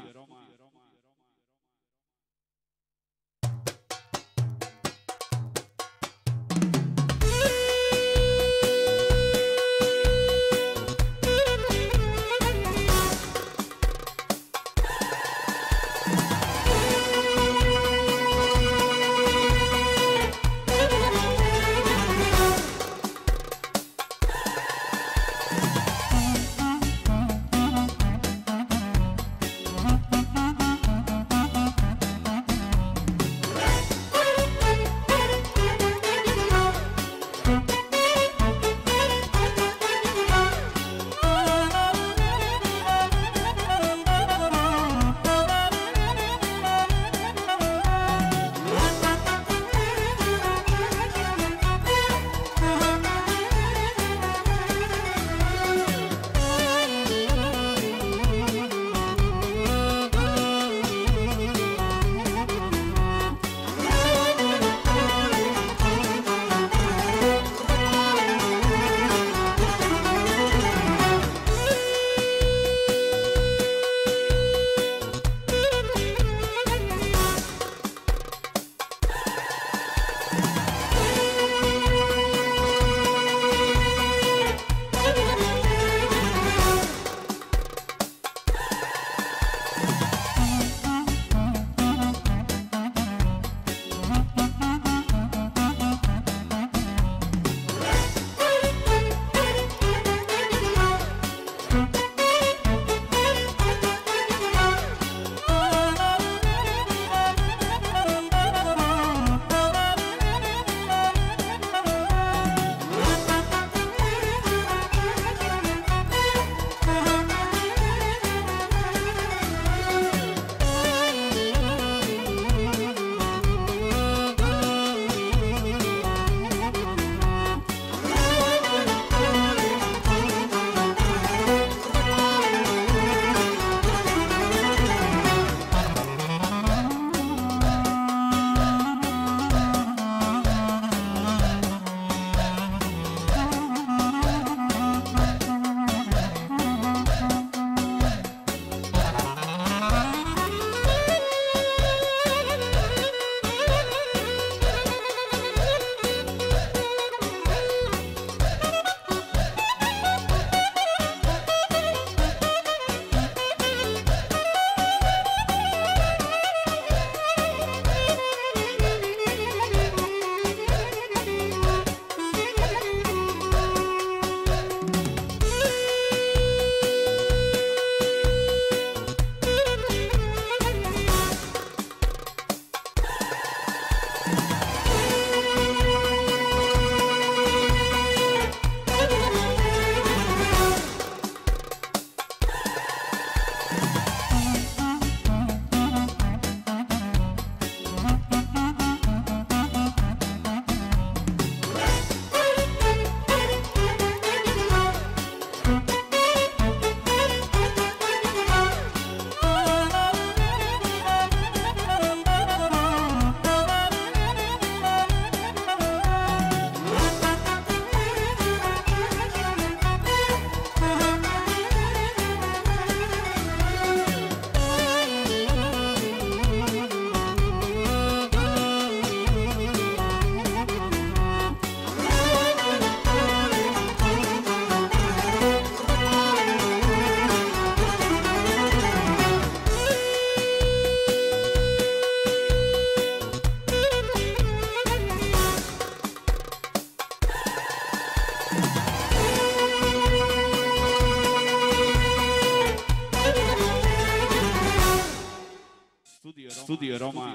S11: Studio Roma.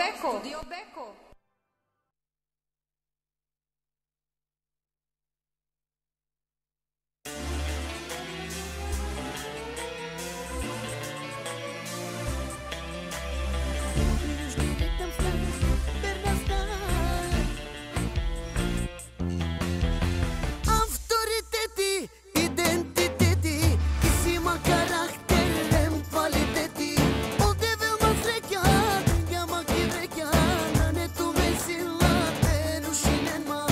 S6: Beko.
S10: Autoriteti, identiteti, kisima karakterem kvaliteti. Ovde veoma sreća, jama kivreća, na netu vesila te rušinenma.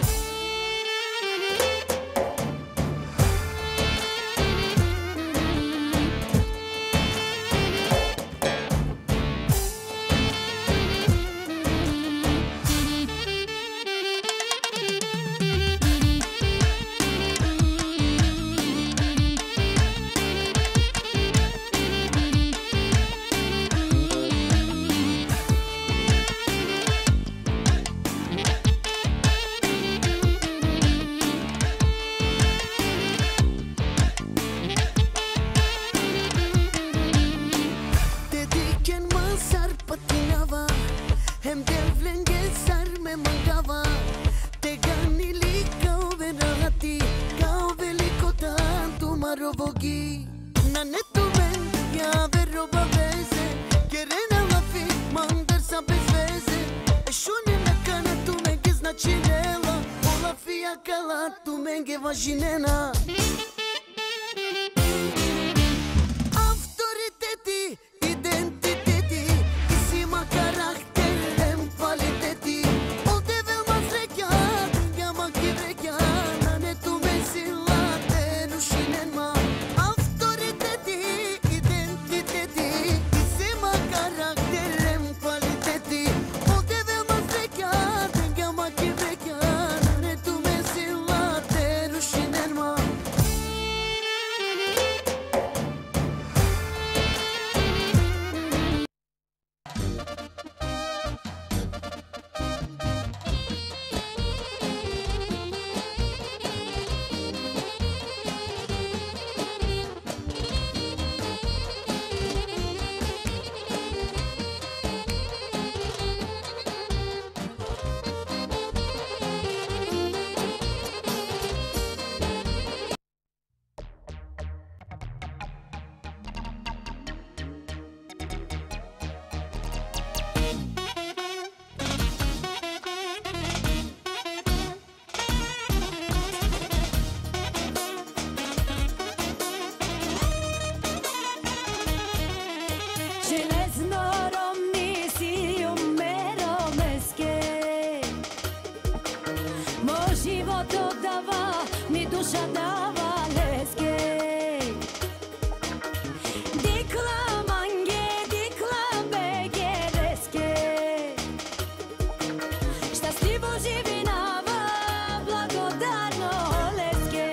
S10: Dediken masar patinava, hem devlenge sar me mangava. Te ganili kao verati, kao veliko tanto marovogi. Na netu men ja veroba veze, kerena la fi mandar sa bez veze. E šune na kana tu menge znači nela, ola fia kala tu menge važinena. Autoriteti, identiteti, kisima karakterem kvaliteti. Ovde veoma sreća, jama kivreća, na netu vesila te rušinenma. Autoriteti, identiteti, kisima karakterem kvaliteti. Ovde veoma sreća, jama kivreća, na netu vesila te rušinenma.
S12: Železno romni si umero meske. Moj život oddava, mi duša dava leske. Dikla mange, dikla begereske. Štastivo živinava, blagodarno leske.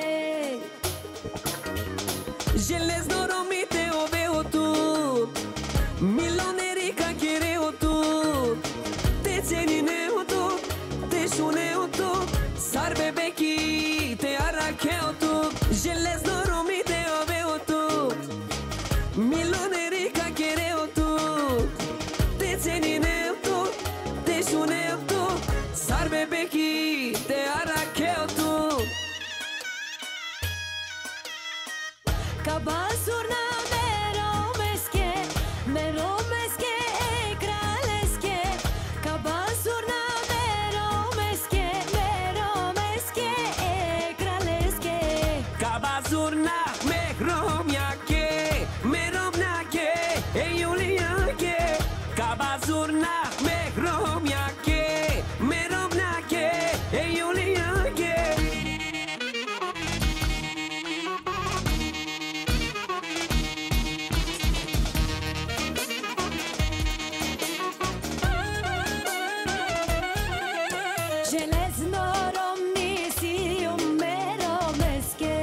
S4: Železno romite ove otud, milioneri kakere otud, te cenine otud, te šune otud, sar bebeki te arake otud. Železno romite ove otud, milioneri kakere otud, te cenine otud, te šune otud, sar bebeki te arake otud.
S12: Kabazurna meromeske, meromeske e kraleske. Kabazurna meromeske, meromeske e kraleske.
S4: Kabazurna mehromjake, meromnake e julijake. Kabazurna mehromjake, meromnake e julijake.
S12: Železno romni si umero meske.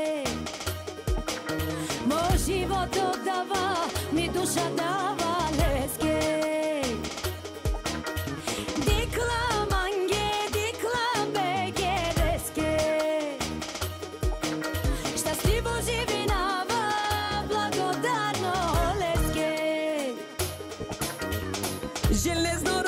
S12: Moj život oddava, mi duša dava leske. Dikla mange, dikla begereske. Štastivo živinava, blagodarno leske.
S4: Železno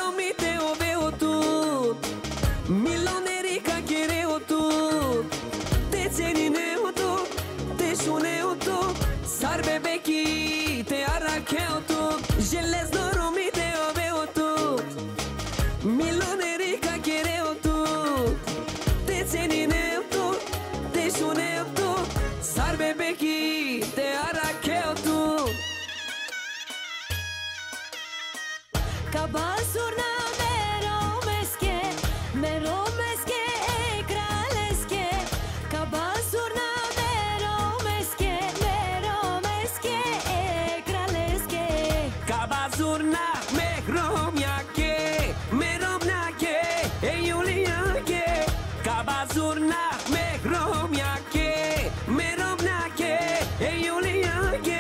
S12: Kabasurna meromeske, meromeske e kraleske. Kabasurna meromeske, meromeske e kraleske.
S4: Kabazurna mehromjake, meromnake e julijake. Kabazurna mehromjake, meromnake e julijake.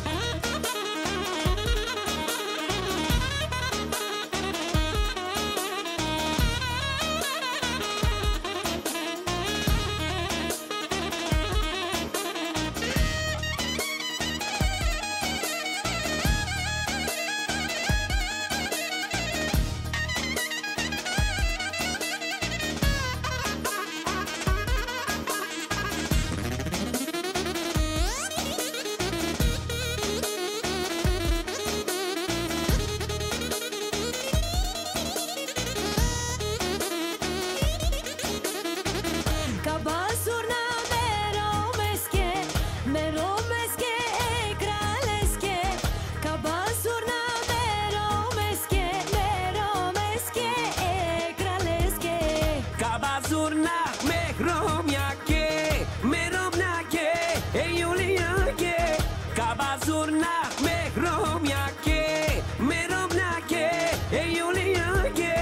S12: Kabasurna meromeske, meromeske e kraleske. Kabasurna meromeske, meromeske e kraleske.
S4: Kabazurna mehromjake, meromnake e julijake. Kabazurna mehromjake, meromnake e julijake.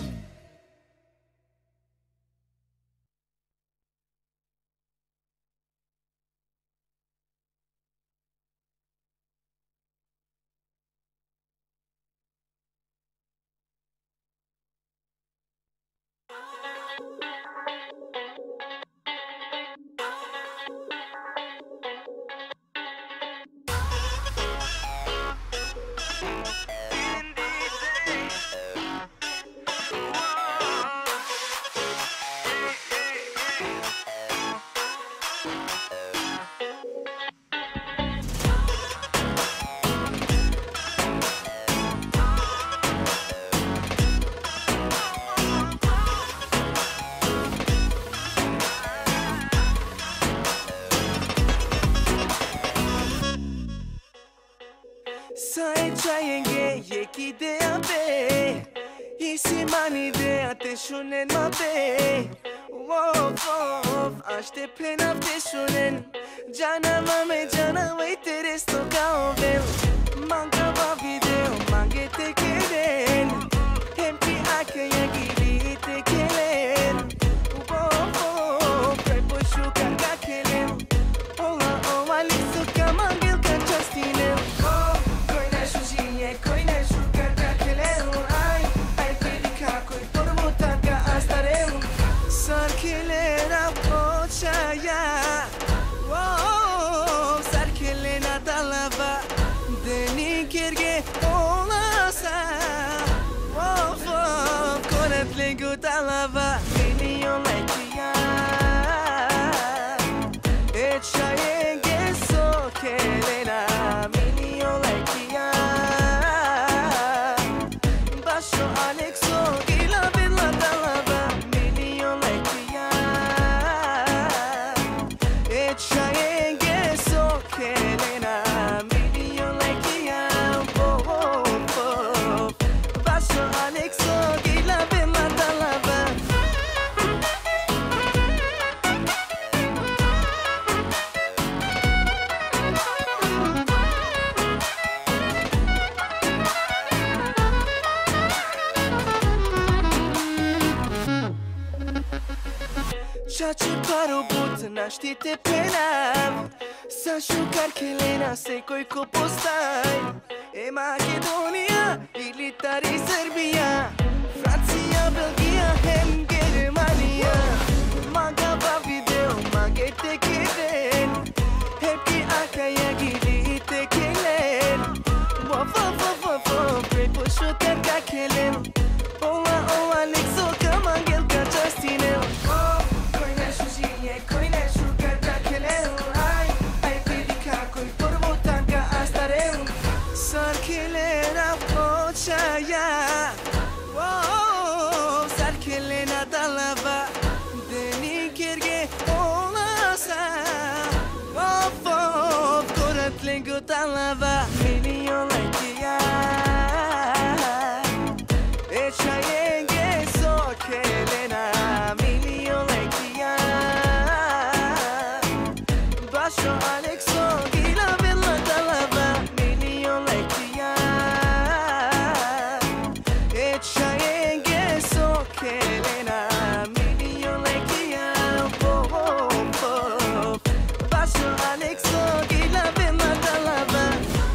S5: Sai çayenge yeki de abe İsi mani de ateşunen mabe Wof wof aștept ateşunen Canava me canava iteres to kaovel Mangava video mangete keren Hempi akaya gibi te kelen Wof wof prepo şu karga kelen Ola ola lisu kamangil kanchastinem Koine şu karga kelen Ay ay pedika koi pormutanka astarem Sarkelena pochaya Sarkelena dalava Deni kerge olasa Konetle gudalava Beni yoletiya Etşayenge sokelena Beni yoletiya Başo Alexo ila bella dalava Beni yoletiya Etşayenge sokelena Beni yoletiya Başo Alexo ila bella dalava Čače paro but naštite penav Sa šukar kelena se kojko postaj E Makedonija ili tari Srbija Francija, Belgija, hem Germanija Magava video, magete keren Hepi akaya gili te kelen Prepo šukar ka kelen Ola ola nexo kamangel ka častinem Koine şu karga kelen Ay pedika koi pormutanka astarem Sarkelena pochaya Echayenge so kelena milio lekia Basho Alexo gila villa talaba milio lekia Echayenge so kelena milio lekia Basho Alexo gila villa talaba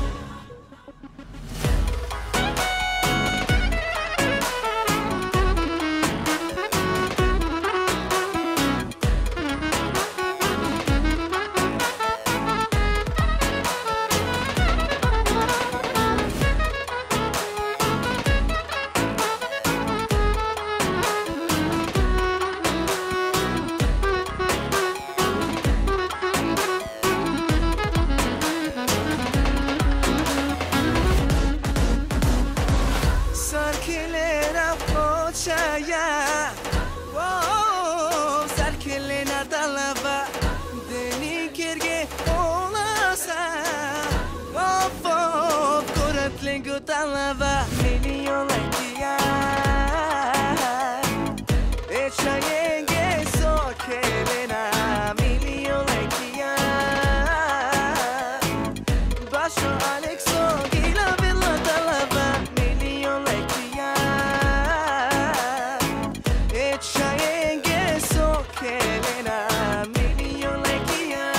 S5: Sarkilena pochaya Sarkilena dalava Deni kirge olasa Kuratlingu dalava Milyon ekiya Echayenge so kelena Milyon ekiya Basho Alexo gila villa dalava Milyon ekiya Echayenge so kelena Milyon ekiya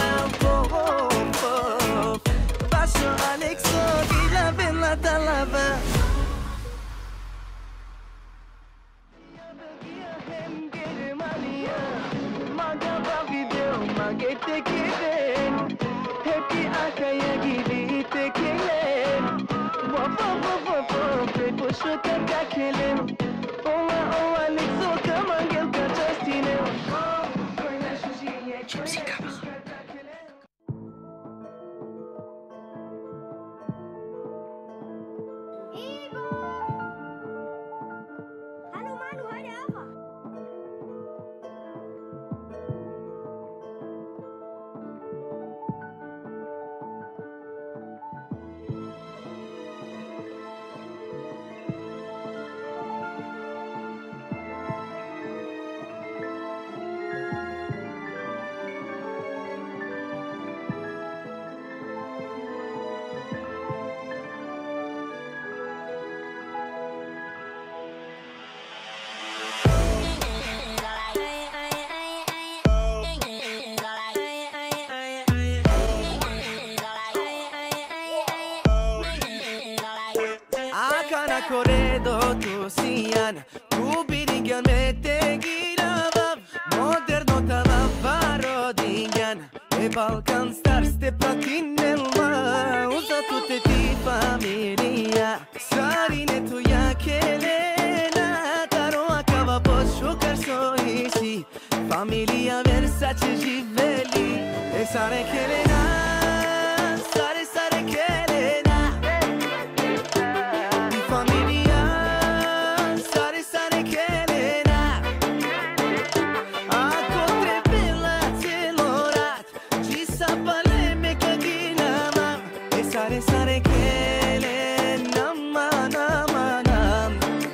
S5: Basho Alexo gila villa dalava Hem Germania Magaba video magete kiden Happy akaya gili tekelen Pusho taka kelen Ola Alexo kamangel ka Justine Gypsy Camera Akana corredo tu sian Tu birigan mete giravam Moderno talavaro dingan E Balkan Stars te platinelma Uza tutte ti familia Sarine tu ya kelena Taro acaba posso carso isi Familia Versace Givelli E sare kelena Sare kelena Sare kelena manam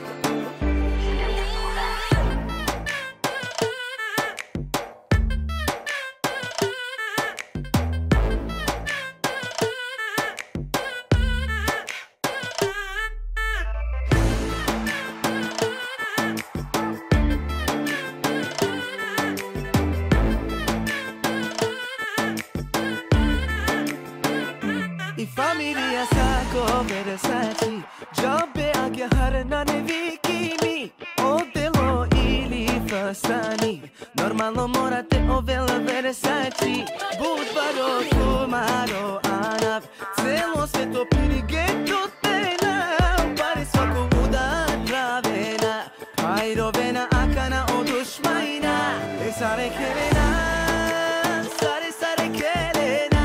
S5: I familia sacco Versace Jobbe anche harnane vikimi Odelo ili fastani Normalno morate ovela Versace Budbaro kumaro anav Celo sveto pirigeto tena Pare svako udan ravena Pajrovena akana odušmajna E sare kelena Sare kelena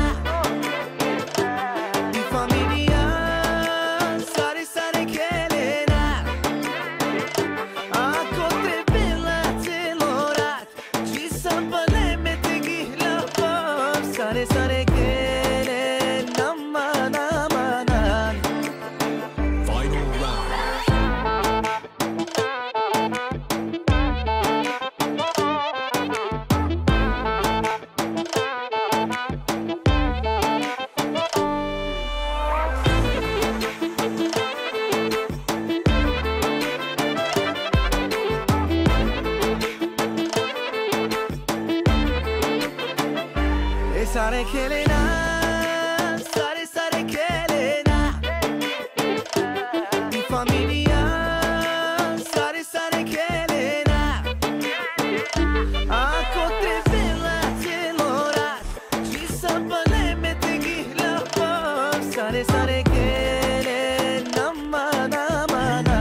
S5: Sare kelena manam
S3: Final round.
S5: Sare Kelena, sare sare Kelena. Mi familia, sare sare Kelena. Ako trebila celorat, ci sabale me te gihla po. Sare sare Kelena, mana mana.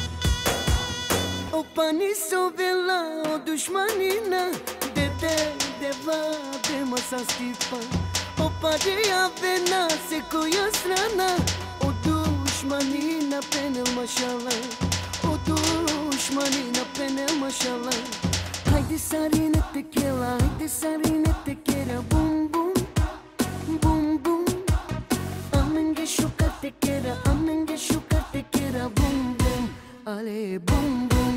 S13: Pani sovela o dușmanina de дева, дема са стипа. Опади авена се коя страна. О душмани на пенел машала. О душмани на пенел машала. Хайде сарине текела, хайде сарине текера. Бум бум, bum bum. Amenge şukar tekera, amenge şukar tekera. Bum bum, ale bum bum.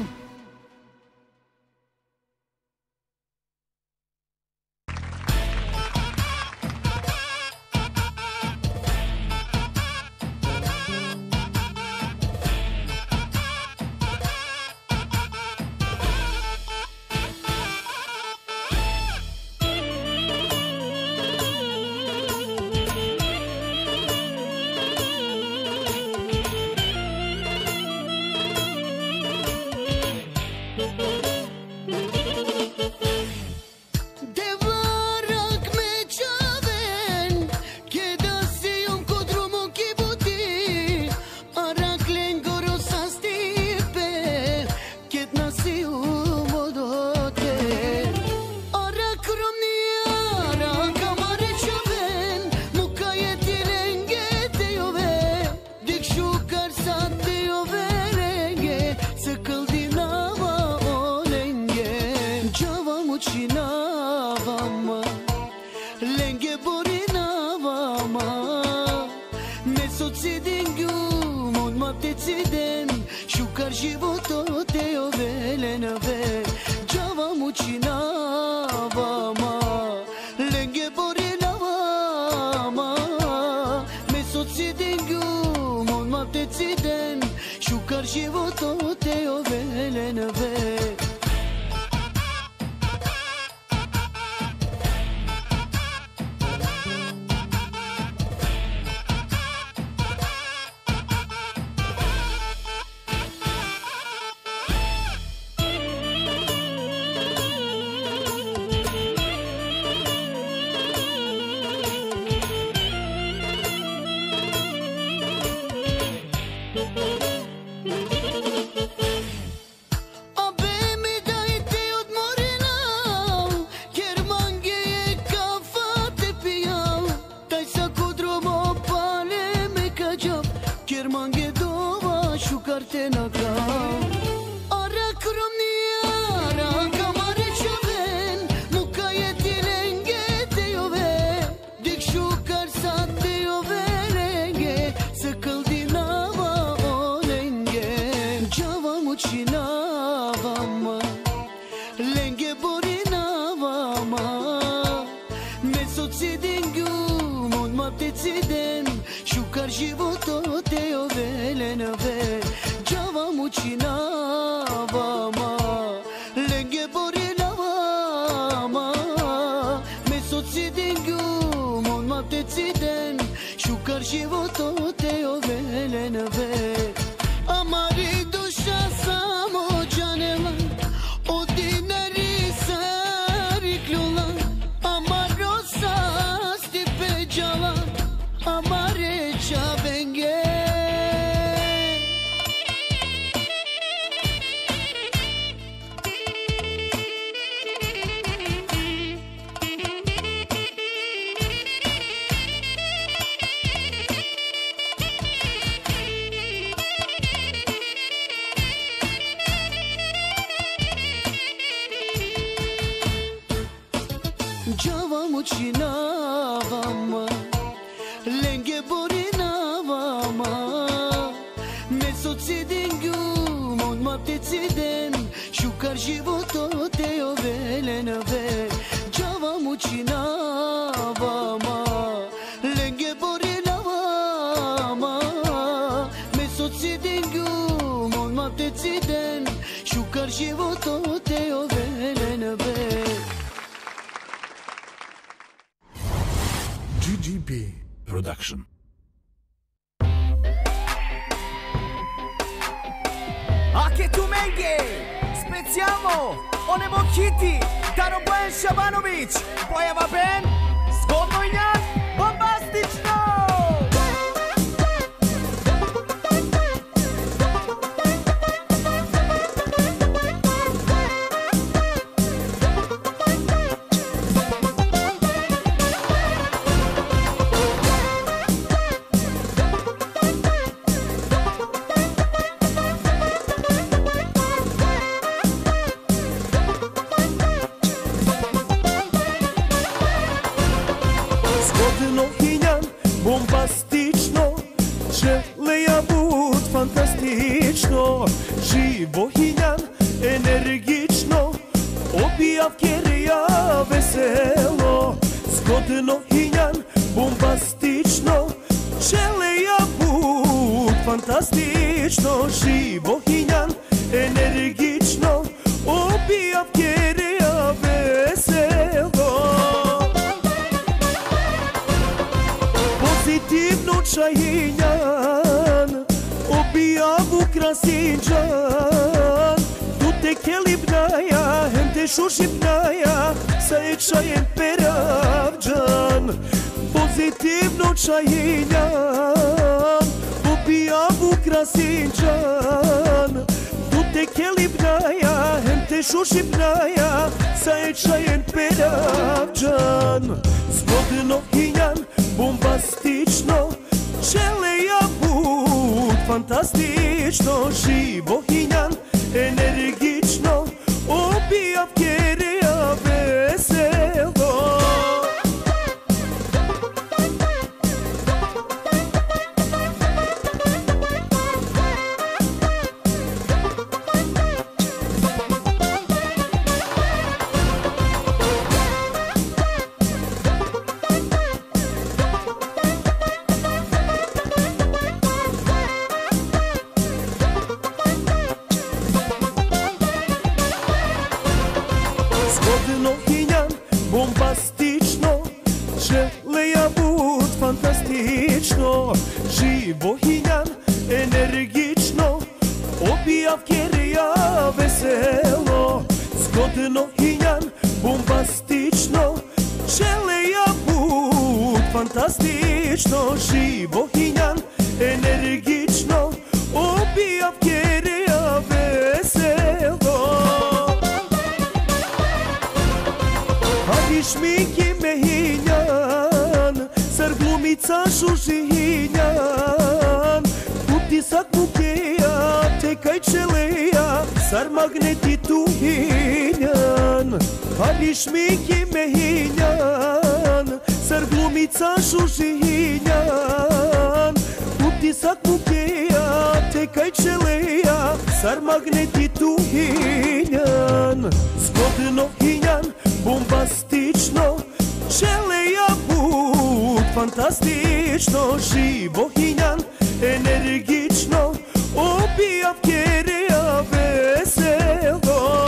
S3: GGP Production.
S8: Anche tu Menghe, spezziamo Onemokiti, Daro Bojan Shabanovic, Pojava Ben, zgodno i njak, bombastično!
S1: Živohinjan, energično, obija vjerija veselo. Zgodno hinjan, bombastično, čeleja put fantastično. Živohinjan, energično, obija vjerija veselo. Pozitivno čajinjan, objavu krasinđan. Tu te kelibnaja, hem te šušipnaja, sa je čajem peravđan. Pozitivno čajinjan, objavu krasinđan. Tu te kelibnaja, hem te šušipnaja, sa je čajem peravđan. Zgodno hinjan, bombastično, čeleja put fantastično. Živohinjan, energično, obija vjerija veselo. Zgodno hinjan, bombastično, čeleja bud fantastično. Živohinjan, energično, obija vjerija veselo. Zgodno hinjan, bombastično, čeleja bud fantastično. Živohinjan, energično, obija vjerija veselo. Šminki mehinjan, sar glumica šužinjan. Utisak mukeja, tekaj čeleja, sar magneti tuhinjan. Ali šminki mehinjan, sar glumica šužinjan. Utisak mukeja, tekaj čeleja, sar magneti tuhinjan. Zgodno hinjan, bombastično, čeleja put fantastično. Živohinjan, energično, obija vjerija veselo.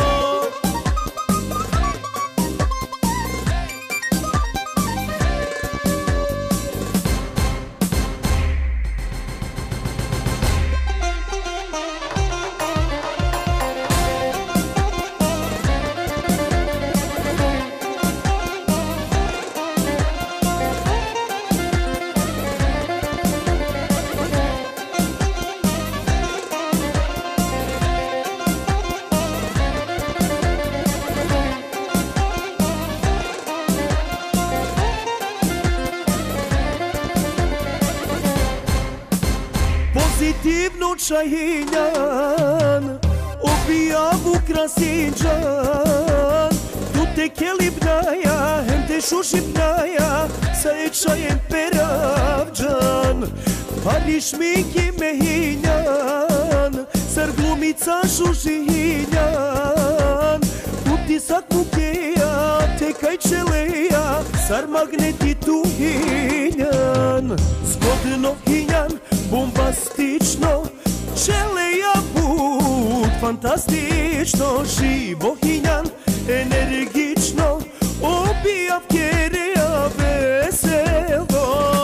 S1: Pozitivno čajinjan, objavu krasinđan. Tu te kelibnaja, hem te šušipnaja, sa je čajem peravđan. Ali šminki mehinjan, sar glumica šužinjan. Utisak mukeja, tekaj čeleja, sar magneti tuhinjan. Zgodno hinjan, bombastično, čeleja put fantastično. Živohinjan, energično, obija vjerija veselo.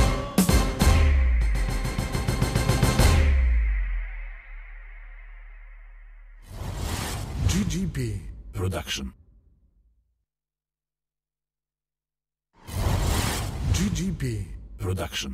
S3: GGP Production. GGP Production.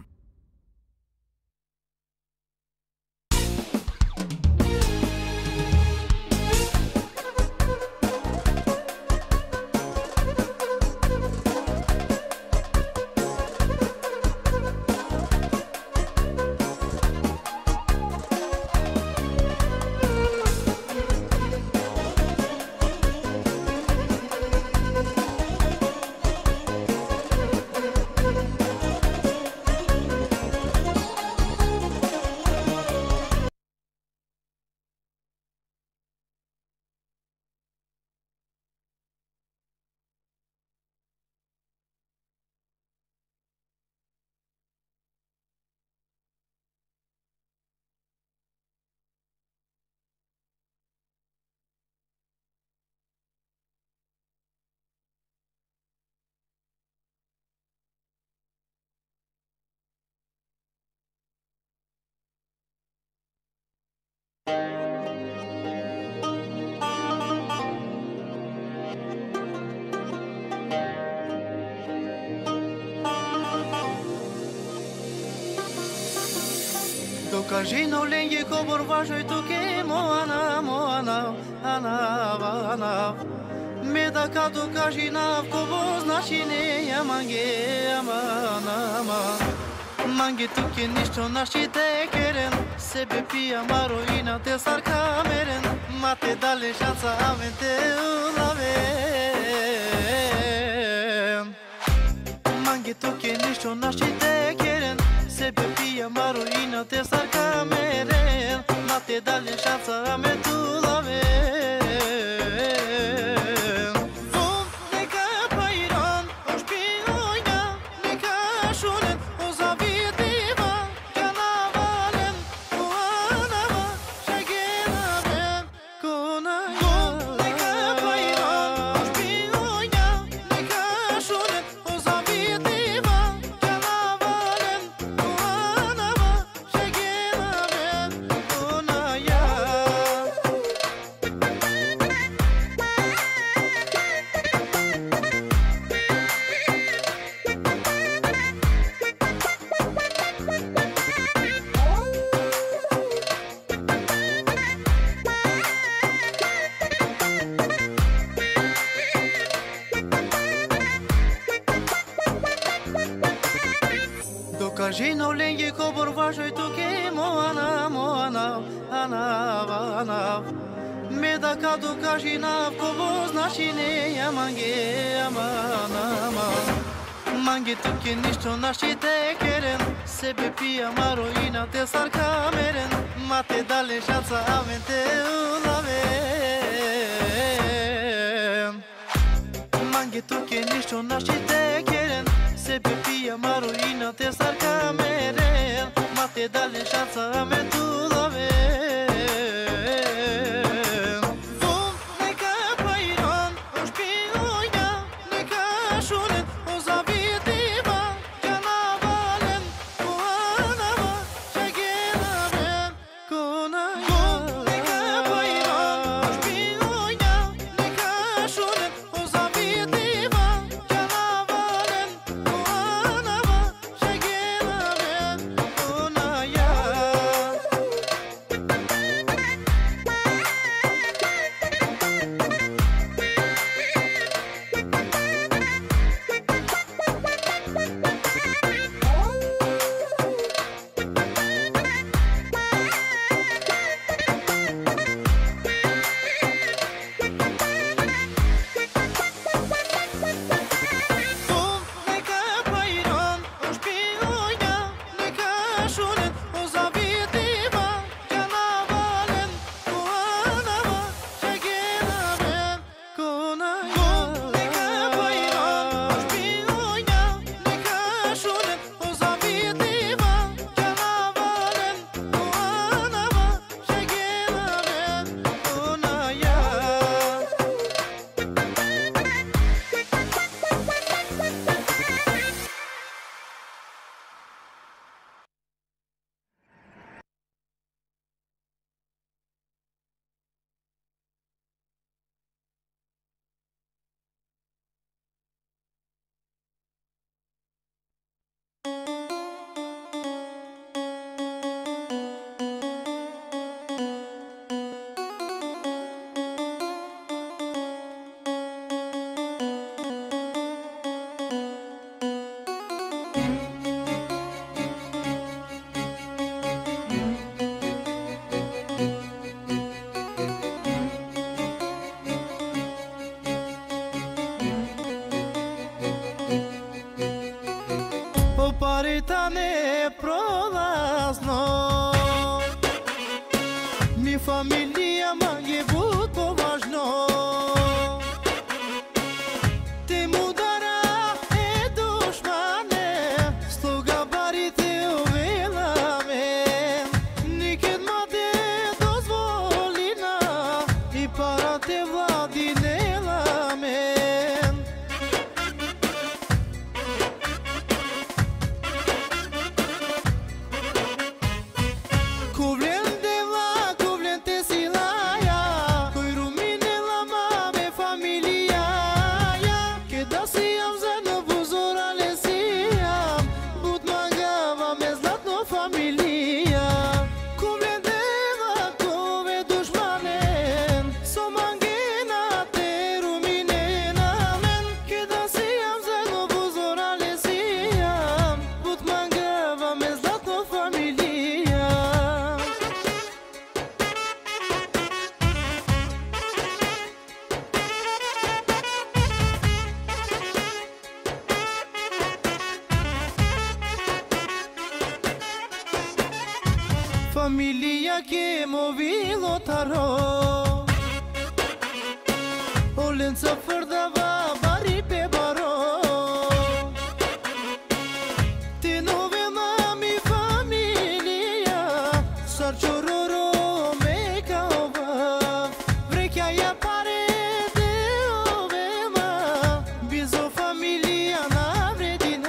S10: Кажino ленги кобор важой туке моана моана ana me da cadu кажина кобо значине яманге амана mangi tuke ništo naši te keren sebe pia maroina te sar kameren mate dale šansa aven te ulaven mangi tuke ništo naši te keren sebe pia maroina te sar kameren mate dale šansa aven te ulaven Кажino ленги кобор важой туке моана me da cadu кажина кобо значине яманге амана mangi tuke ništo naši te keren sebe pia maroina te sar kameren mate dale šansa aven te ulaven mangi tuke ništo naši te keren sebe pia maroina te sar kameren mate dale šansa aven te ulaven Paritane prolazno mi familia mange but považno te mudara e dušmane sluga barite uvela me nikad mate dozvolina i parate vladinela me famiglia che movilo taro Olența fărdava bari pe baro Te novena mi familia Sarciororo me caova Vrechea ia pare de ovema Bizo familia na vredina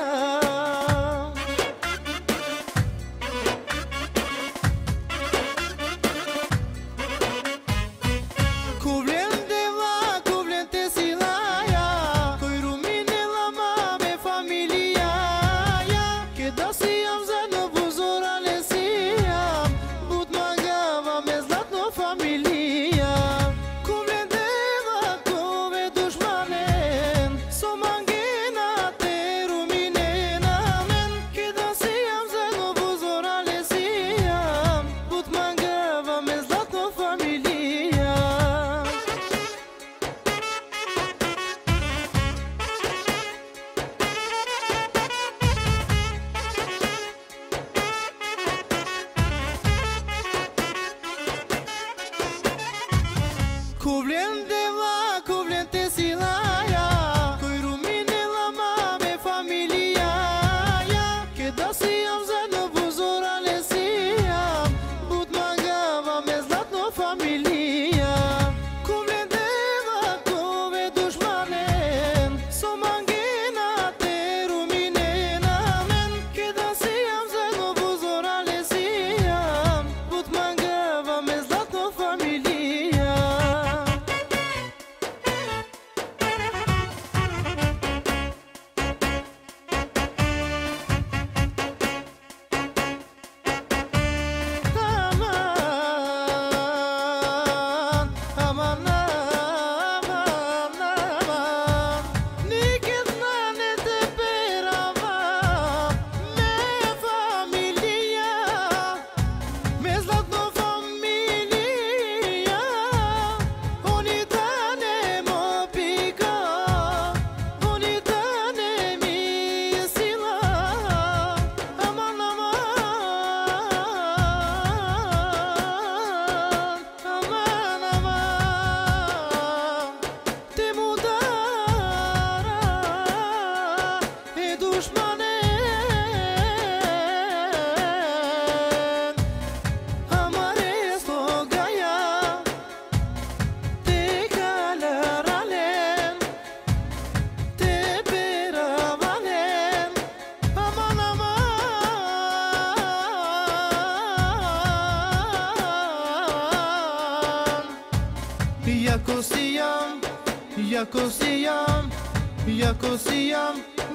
S10: Iacosiam,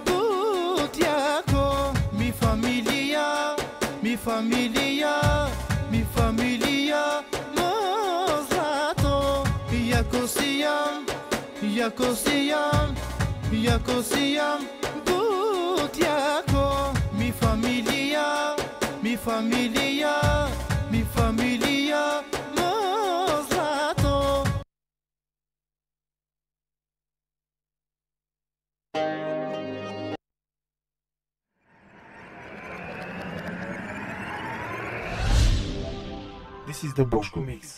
S10: Butiaco, mi familia, Mozlato, Iacosiam, Butiaco, mi familia, Mozlato.
S3: This is the Boșcu Mix.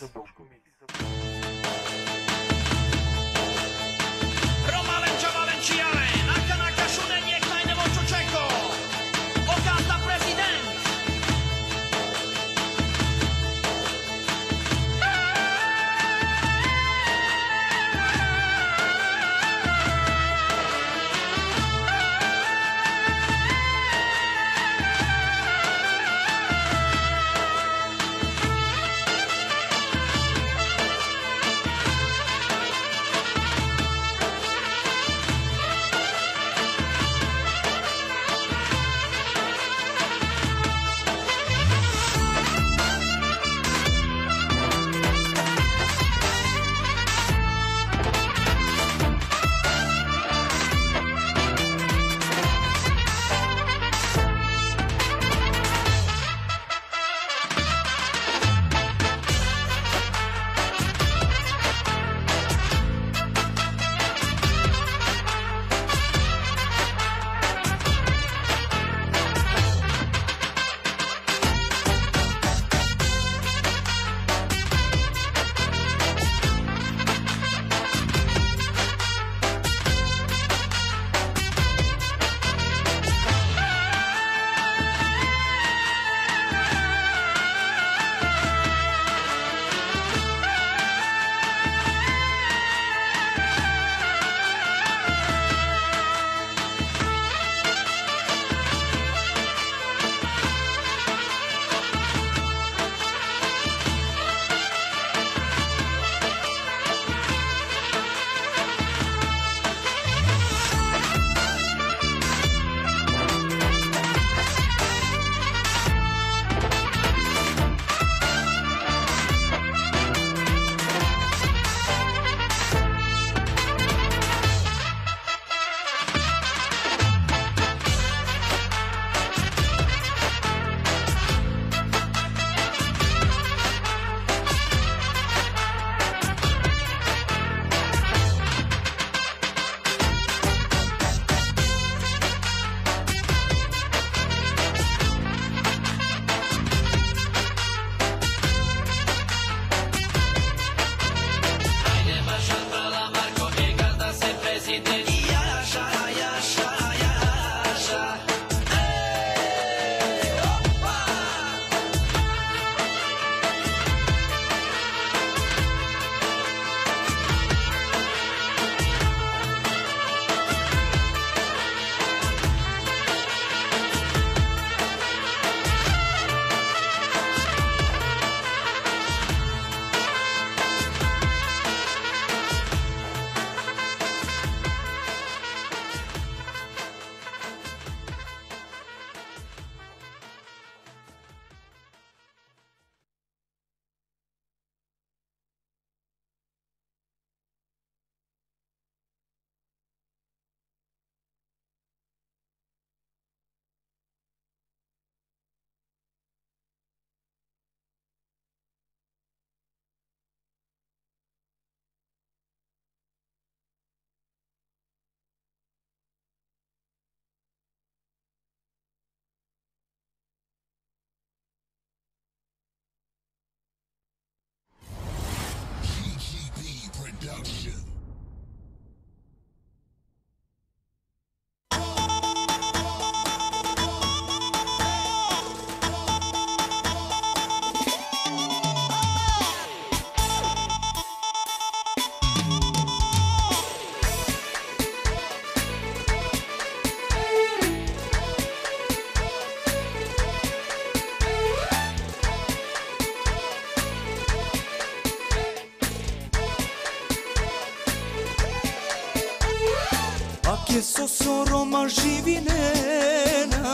S2: Che so Roma živinena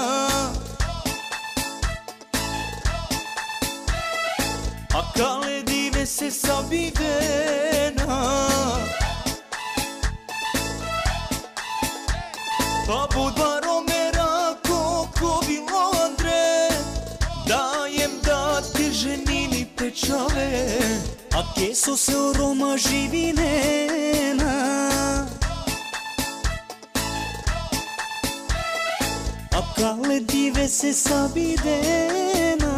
S2: A kale dive se sabidena Pa budva romera koko bilo Andre Dajem da te ženini pečave A che so Roma živinena Kale dive se sabidena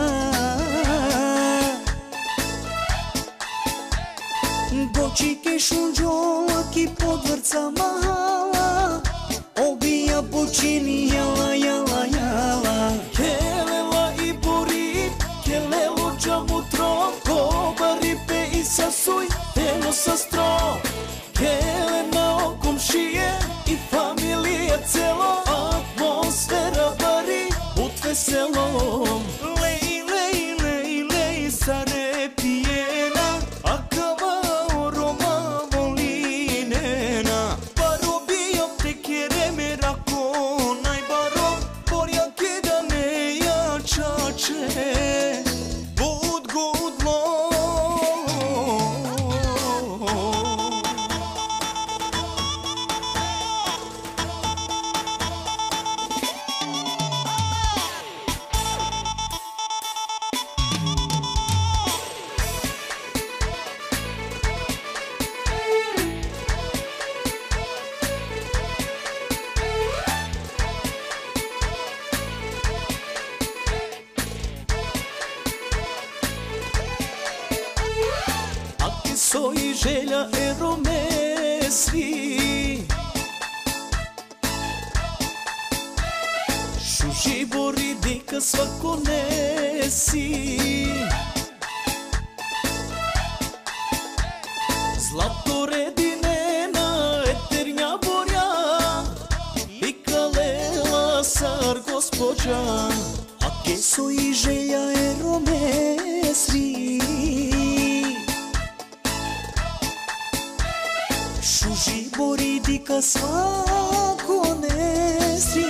S2: Bočike šunđola ki podvrca mahala Obija počini jala jala jala Kelela i buri, kelelo džamutro Koba ripe i sasuj, telo sa stro Kele na okomšije i familija celo Atmosfera bari, bud veselom Lej, lej, lej, lej, sare pijena A kava Roma volinena Baro bijam te kereme rako Najbaro, borja keda ne jačače Bud gudlo Soji želja eromesvi Šuži bori deka svako nesi Zlato redinena eternja borja I kalela sar gospođa A ke soji želja eromesvi Šuži bori dika svako nesi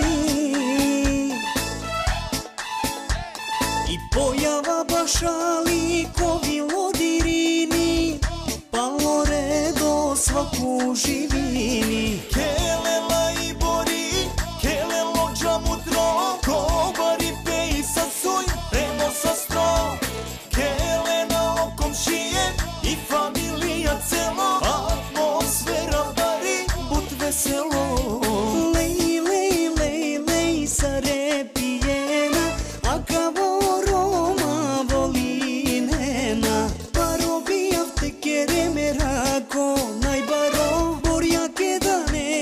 S2: I pojava bašali kovi lodirini Palo redo svaku živini Kelela i bori, kelelo džamutro Koba ripe i sasuj, premo sa stro Kele na okomšije i familija celo Atmosfera bari, bud veselo Lej, lej, lej, lej, sare pijena A kavo Roma volinena Baro bijav te kereme rako Najbaro, borja keda ne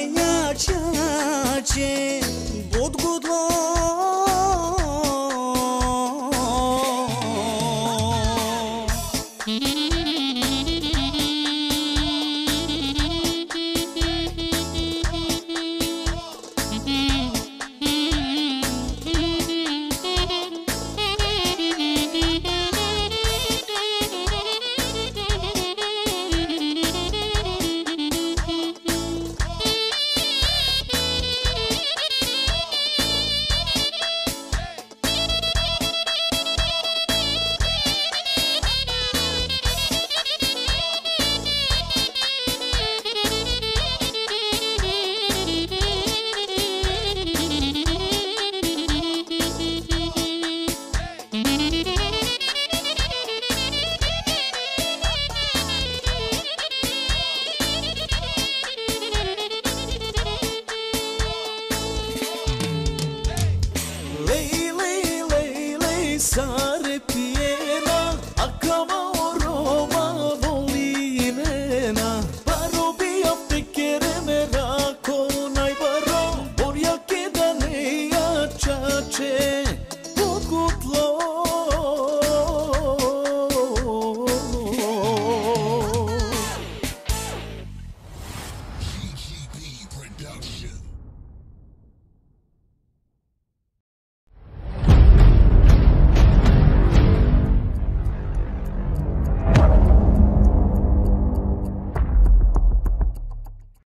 S10: kutlo